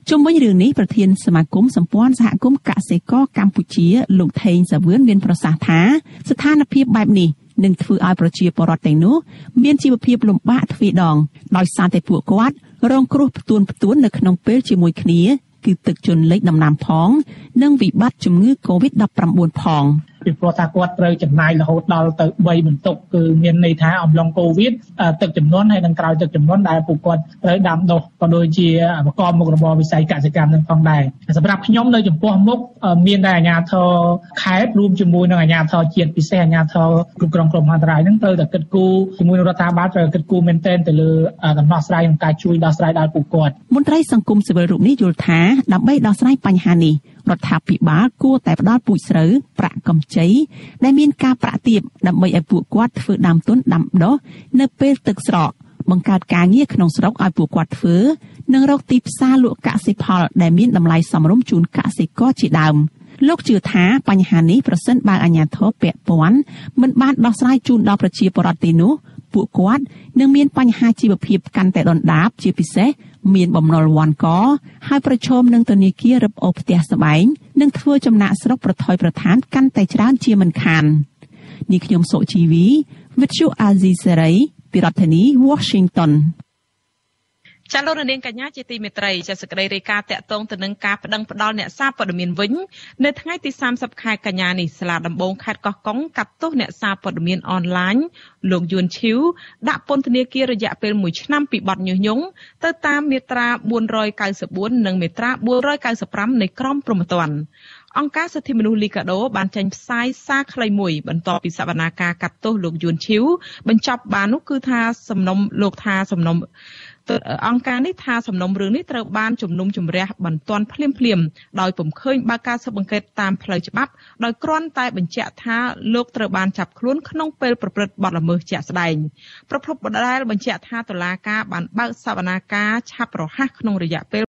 ជុំវិញរឿងនេះប្រធានសមាគមសម្ព័ន្ធសហគមន៍កសិករកម្ពុជាលោកថេងសាវឿនមានប្រសាសន៍ថាស្ថានភាពបែបនេះនឹងធ្វើឲ្យប្រជាពលរដ្ឋទាំងនោះមានជីវភាពលំបាកទ្វេដងដោយសារតែពួកគាត់រងគ្រោះផ្ទួននៅក្នុងពេលជាមួយគ្នាគឺទឹកជន់លិចដំណាំផងនិងវិបត្តិជំងឺ Covid-19 ផងពីព្រោះថាគាត់ត្រូវចំណាយរហូតដល់ទៅ3បន្ទុកគឺមានន័យថាអំឡុងកូវីដទឹកចំនួនហើយនិងក្រោយទឹកចំនួនដែលពួកគាត់ត្រូវដាំដុះក៏ដូចជាប្រកបមុខរបរវិស័យកសិកម្មនឹងផងដែរសម្រាប់ខ្ញុំនៅចំពោះមុខមានតែអាជ្ញាធរខេត្តរួមជាមួយនឹងអាជ្ញាធរជាតិពិសេសអាជ្ញាធរគ្រប់គ្រងគ្រោះមហន្តរាយនឹងត្រូវតែគិតគូរជាមួយនឹងរដ្ឋាភិបាលត្រូវគិតគូរមែនទែនទៅលើដំណោះស្រាយក្នុងការជួយដោះស្រាយដល់ពួកគាត់មន្ត្រីសង្គមស៊ីវិលរូបនេះយល់ថាដើម្បីដោះស្រាយបញ្ហានេះរដ្ឋាភិបាលគួរតែផ្ដល់ពូជស្រូវប្រាក់កម្ចីដែលមានការប្រាក់ទាបដើម្បីឲ្យពួកគាត់ធ្វើដើមទុនដាំដុះនៅពេលទឹកស្រកបង្កើតការងារក្នុងស្រុកឲ្យពួកគាត់ធ្វើនិងរកទីផ្សារលក់កសិផលដែលមានតម្លៃសមរម្យជូនកសិករជាដើមលោកជឿថាបញ្ហានេះប្រសិនបើអាជ្ញាធរពាក់ព័ន្ធមិនបានដោះស្រាយជូនដល់ប្រជាពលរដ្ឋទេនោះពួកគាត់នឹងមានបញ្ហាជីវភាពកាន់តែដុនដាបជាពិសេសមានបំណុលវ័នកហើយប្រឈមនឹងធនាគាររឹបអូសផ្ទះសម្បែងនិងធ្វើចំណាកស្រុកប្រថុយប្រថានកាន់តែច្រើនជាមិនខាននេះខ្ញុំសុជីវីវិទ្យុអាស៊ីសេរីពីរដ្ឋធានី Washington ចាលោកនាងកញ្ញាជាទីមេត្រីចាសក្តីរាយការណ៍តាក់ទងទៅនឹងការប្តឹងផ្តល់អ្នកសារព័ត៌មានវិញនៅថ្ងៃទី30ខែកញ្ញានេះសាលាដំបងខេត្តកោះកុងកាត់ទោសអ្នកសារព័ត៌មានអនឡាញលោកយួនឈីវដាក់ពន្ធនាគាររយៈពេល1ឆ្នាំពីបទញុះញង់ទៅតាមមាត្រា494និងមាត្រា495នៃក្រមព្រហ្មទណ្ឌអង្គការសិទ្ធិមនុស្សលីកាដូបានចេញផ្សាយសារខ្លីមួយបន្ទាប់ពីសវនាការកាត់ទោសលោកយួនឈីវបញ្ចប់បាននោះគឺថាសំណុំលោកថាសំណុំអង្គការនេះថាសំណុំរឿងនេះត្រូវបានជំនុំជម្រះបន្ទាន់ភ្លាមដោយពុំឃើញបើកការស៊ើបអង្កេតតាមផ្លូវច្បាប់ដោយគ្រាន់តែបញ្ជាក់ថាលោកត្រូវបានចាប់ខ្លួនក្នុងពេលប្រព្រឹត្តបទល្មើសជាក់ស្ដែងប្រពន្ធបដែលបញ្ជាក់ថាតុលាការបានបើកសវនាការឆាប់រហ័សក្នុងរយៈពេល